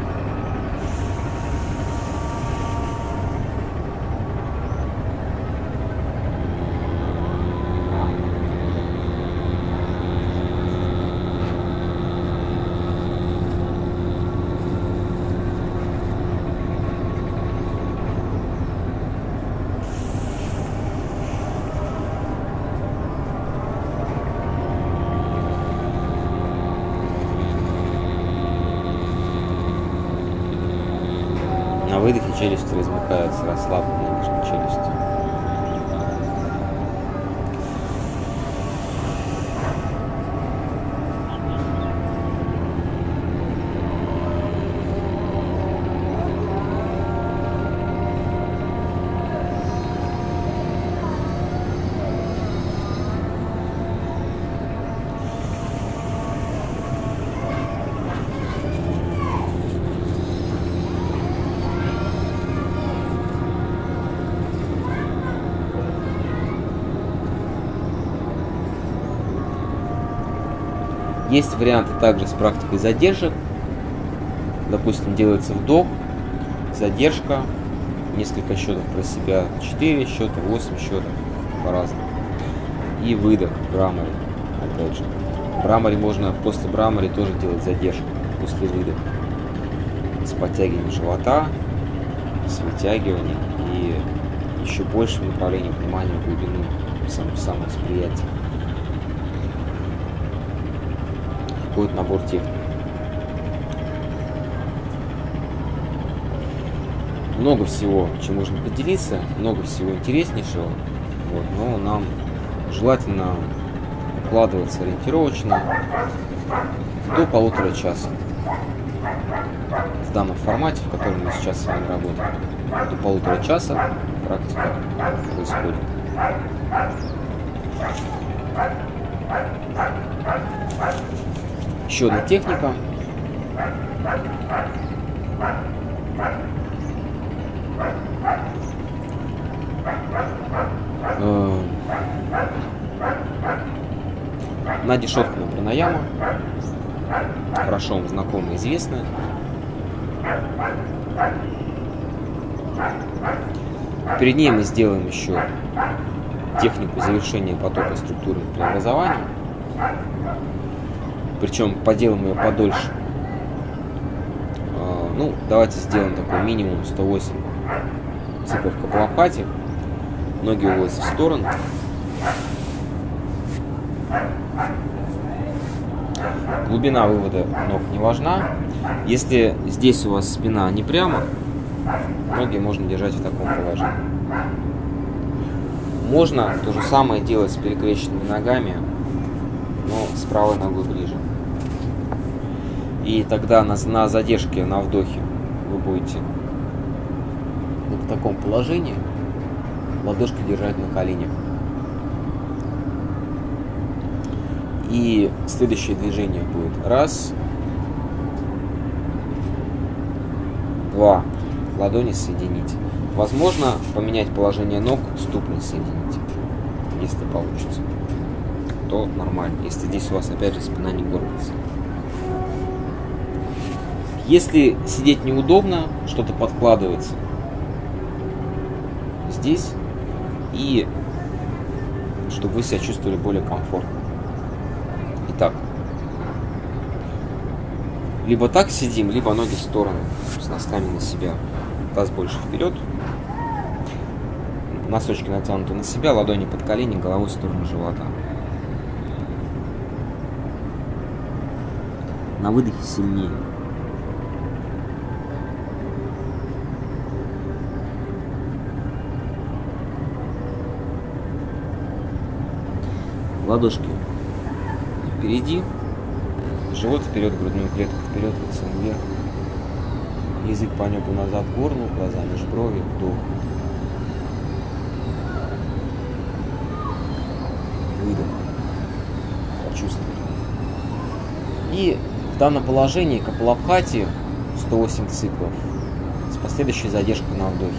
Speaker 1: На выдохе челюсти размыкаются, расслабленные между челюстью. Есть варианты также с практикой задержек. Допустим, делается вдох, задержка, несколько счетов про себя, 4 счета, 8 счетов, по-разному. И выдох, Брамари, опять же. Брамари можно после Брамари тоже делать задержку, после выдоха. С подтягиванием живота, с вытягиванием и еще большим направлением внимания в глубину самовосприятия. Какой-то набор техник. Много всего, чем можно поделиться, много всего интереснейшего. Вот, но нам желательно укладываться ориентировочно до 1,5 часа. В данном формате, в котором мы сейчас с вами работаем. До 1,5 часа практика происходит. Еще одна техника. Нади Шодхана Пранаяма. Хорошо вам знакома и известна. Перед ней мы сделаем еще технику завершения потока структурных преобразований. Причем поделаем ее подольше. Ну, давайте сделаем такой минимум 108 циклов Капалабхати. Ноги уводятся в сторону. Глубина вывода ног не важна. Если здесь у вас спина не прямо, ноги можно держать в таком положении. Можно то же самое делать с перекрещенными ногами, но с правой ногой ближе. И тогда на задержке, на вдохе вы будете вот в таком положении, ладошки держать на коленях. И следующее движение будет раз, два, ладони соединить. Возможно, поменять положение ног, ступни соединить, если получится. То нормально, если здесь у вас опять же спина не горбится. Если сидеть неудобно, что-то подкладывается здесь, и чтобы вы себя чувствовали более комфортно. Итак, либо так сидим, либо ноги в сторону, с носками на себя, таз больше вперед, носочки натянуты на себя, ладони под колени, головой в сторону живота. На выдохе сильнее. Ладошки впереди, живот вперед, грудную клетку вперед, лицом вверх. Язык по небу назад, к горлу, глаза меж брови, вдох. Выдох. Почувствуйте. И в данном положении Капалабхати 108 циклов с последующей задержкой на вдохе.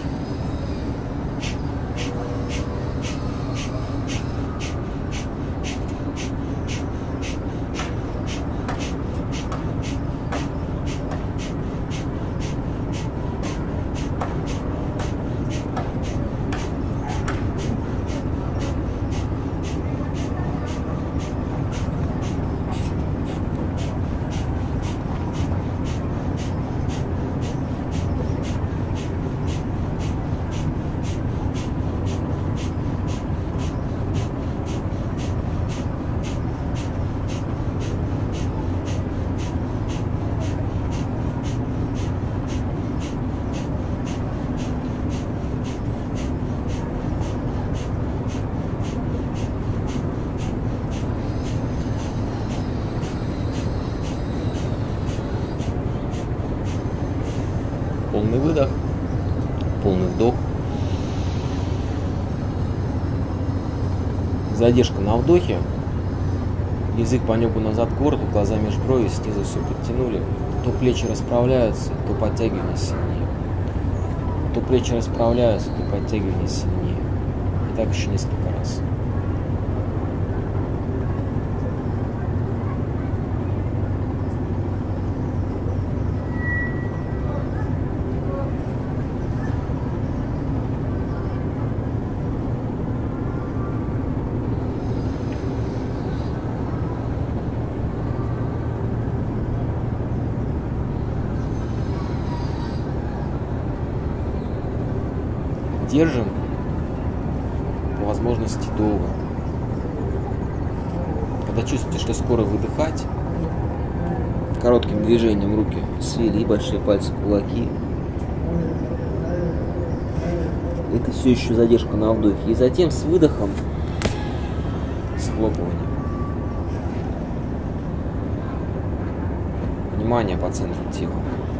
Speaker 1: Полный выдох, полный вдох. Задержка на вдохе. Язык по небу назад к горлу, глаза меж брови, снизу все подтянули. То плечи расправляются, то подтягивание сильнее. То плечи расправляются, то подтягивание сильнее. И так еще несколько раз. Держим по возможности долго. Когда чувствуете, что скоро выдыхать, коротким движением руки свели, большие пальцы, кулаки. Это все еще задержка на вдохе. И затем с выдохом схлопывание. Внимание по центру тела.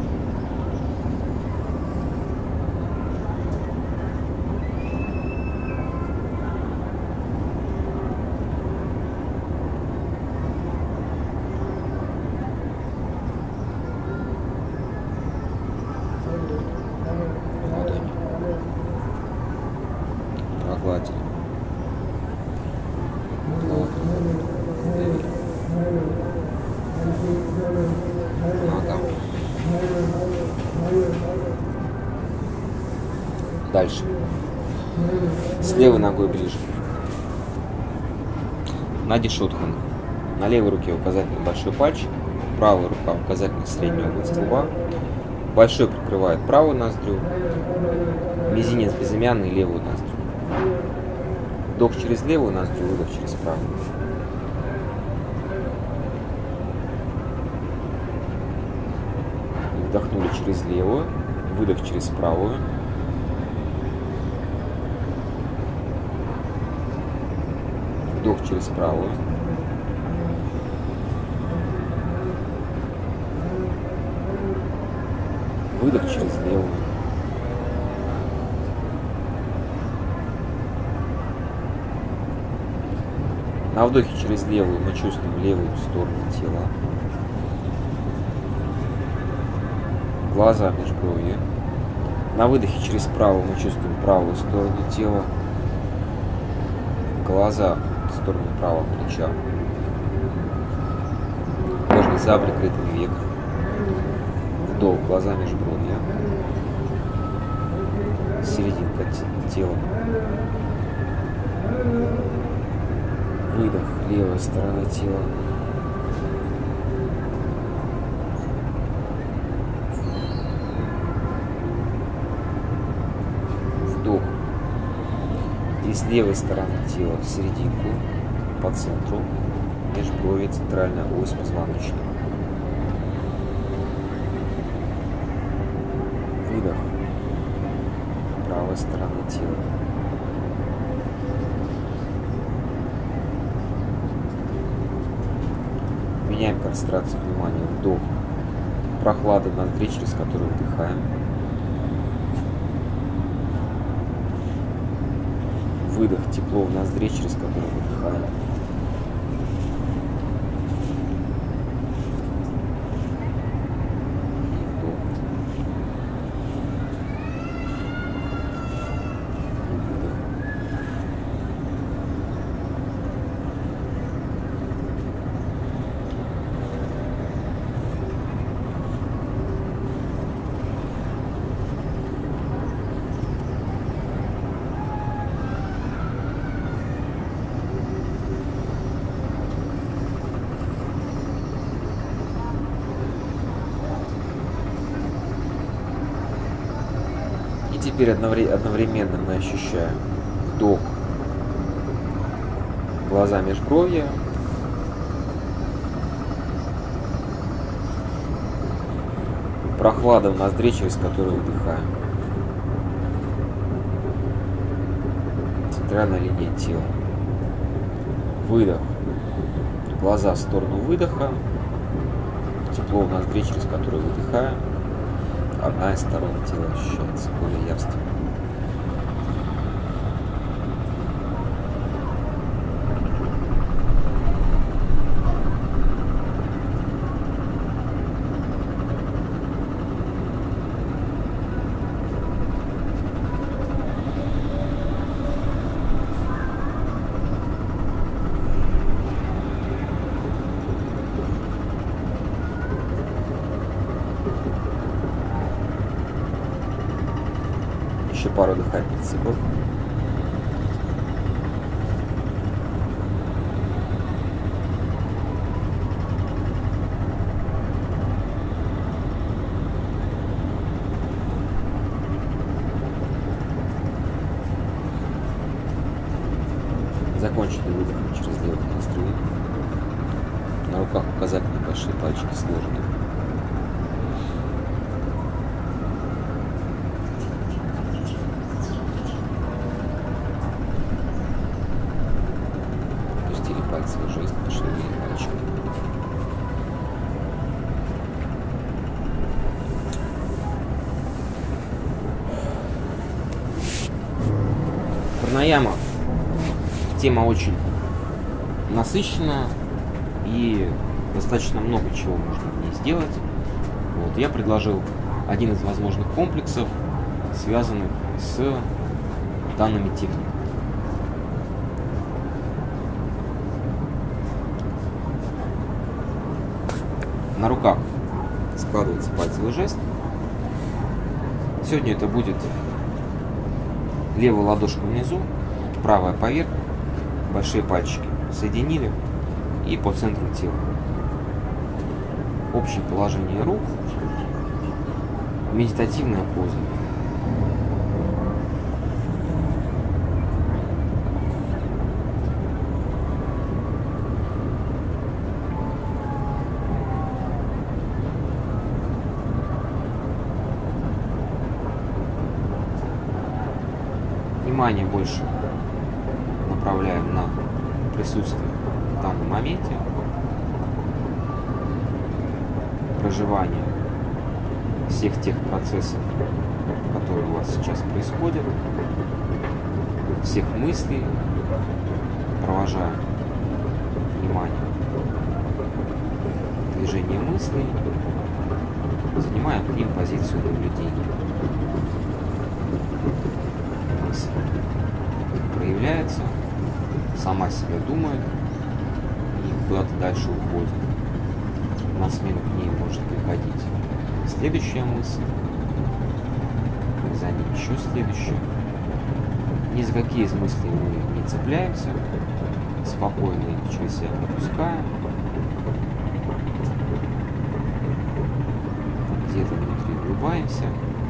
Speaker 1: Гладили. Нога. Дальше. С левой ногой ближе. Нади Шутхан. На левой руке указательный большой пальчик, правая рука указательный средней область лба. Большой прикрывает правую ноздрю, мизинец безымянный левую ноздрю. Вдох через левую ноздрю, выдох через правую. Вдохнули через левую, выдох через правую. Вдох через правую. Выдох через левую. На вдохе через левую мы чувствуем левую сторону тела. Глаза, межбровье. На выдохе через правую мы чувствуем правую сторону тела. Глаза в сторону правого плеча. Кожа за прикрытым веком. Вдох, глаза, межбровья. Серединка тела. Выдох, левая сторона тела. Вдох. И с левой стороны тела в серединку, по центру, межброви, центральная ось позвоночника. Выдох. Правая сторона тела. Меняем концентрацию внимания. Вдох. Прохлада ноздри, через которую вдыхаем. Выдох. Тепло в ноздри, через которую выдыхаем. Теперь одновременно мы ощущаем вдох, глаза, межбровья, прохлада в ноздри, через которую выдыхаем, центральная линия тела, выдох, глаза в сторону выдоха, тепло в ноздри, через которую выдыхаем. Одна из сторон тела ощущается более явственно. Еще пару дыхательных циклов. Закончили выдохом через левую ноздрю. На руках указательные большие пальчики сложены. Пальцевый жест, пошевелили пальчиками. Пранаяма. Тема очень насыщенная и достаточно много чего можно в ней сделать. Вот, я предложил один из возможных комплексов, связанных с данными техниками. На руках складывается пальцевый жест. Сегодня это будет левая ладошка внизу, правая поверх, большие пальчики соединили и по центру тела. Общее положение рук, медитативная поза. Внимание больше направляем на присутствие в данном моменте, проживание всех тех процессов, которые у вас сейчас происходят, всех мыслей, провожаем внимание движение мыслей, занимаем к ним позицию наблюдения. Мысль проявляется, сама себя думает и куда-то дальше уходит. На смену к ней может приходить следующая мысль, за ней еще следующая. Ни за какие из мыслей мы не цепляемся, спокойно их через себя пропускаем. Где-то внутри улыбаемся.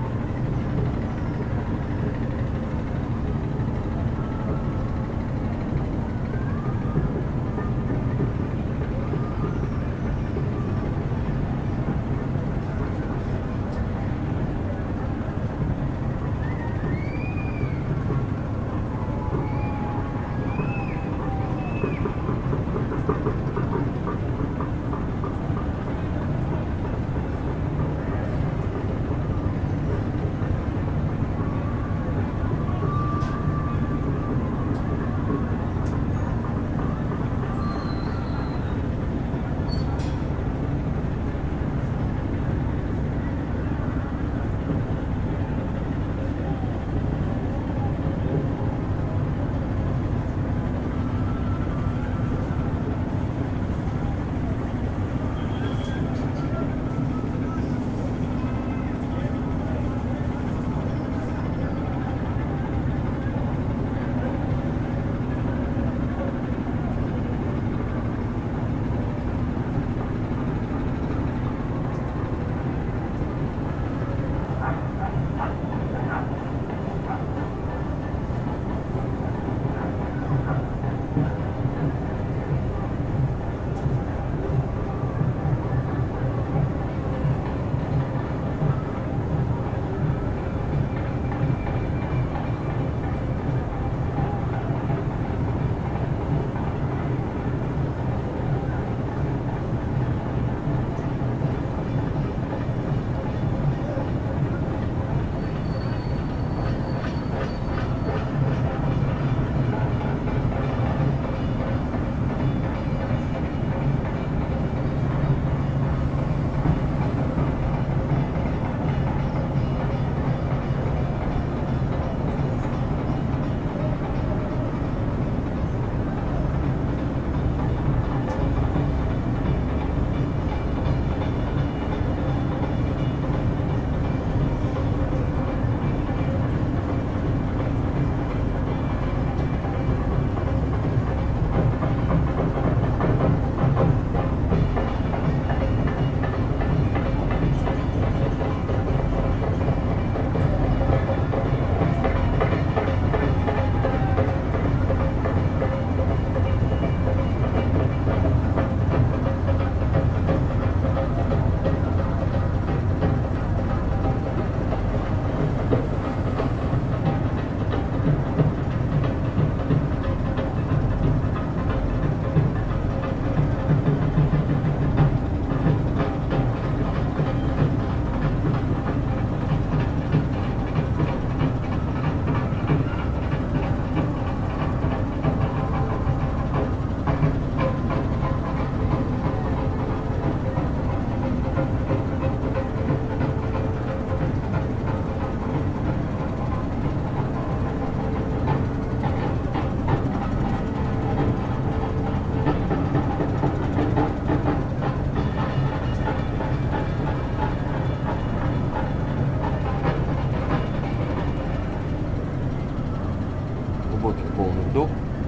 Speaker 1: Глубокий полный вдох.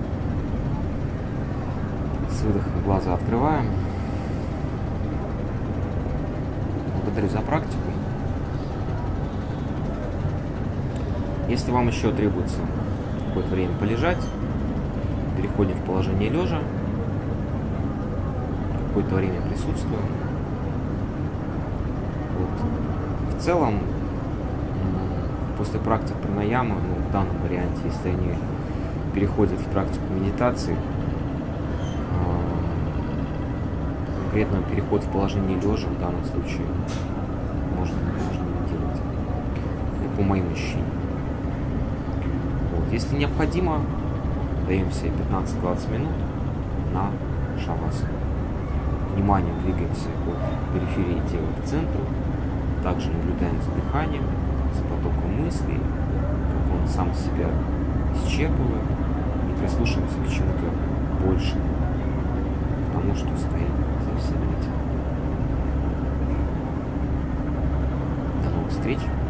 Speaker 1: С выдохом глаза открываем. Благодарю за практику. Если вам еще требуется какое-то время полежать, переходим в положение лежа. Какое-то время присутствуем. Вот. В целом, после практик пранаямы, данном варианте, если они переходят в практику медитации, конкретно переход в положение лежа в данном случае можно делать, по моим ощущениям. Вот. Если необходимо, даем себе 15-20 минут на шавасану. Вниманием двигаемся от периферии тела к центру, также наблюдаем за дыханием, за потоком мыслей, как он сам себя исчерпывает, и прислушиваемся к чему-то большему, потому что стоит за всем этим. До новых встреч!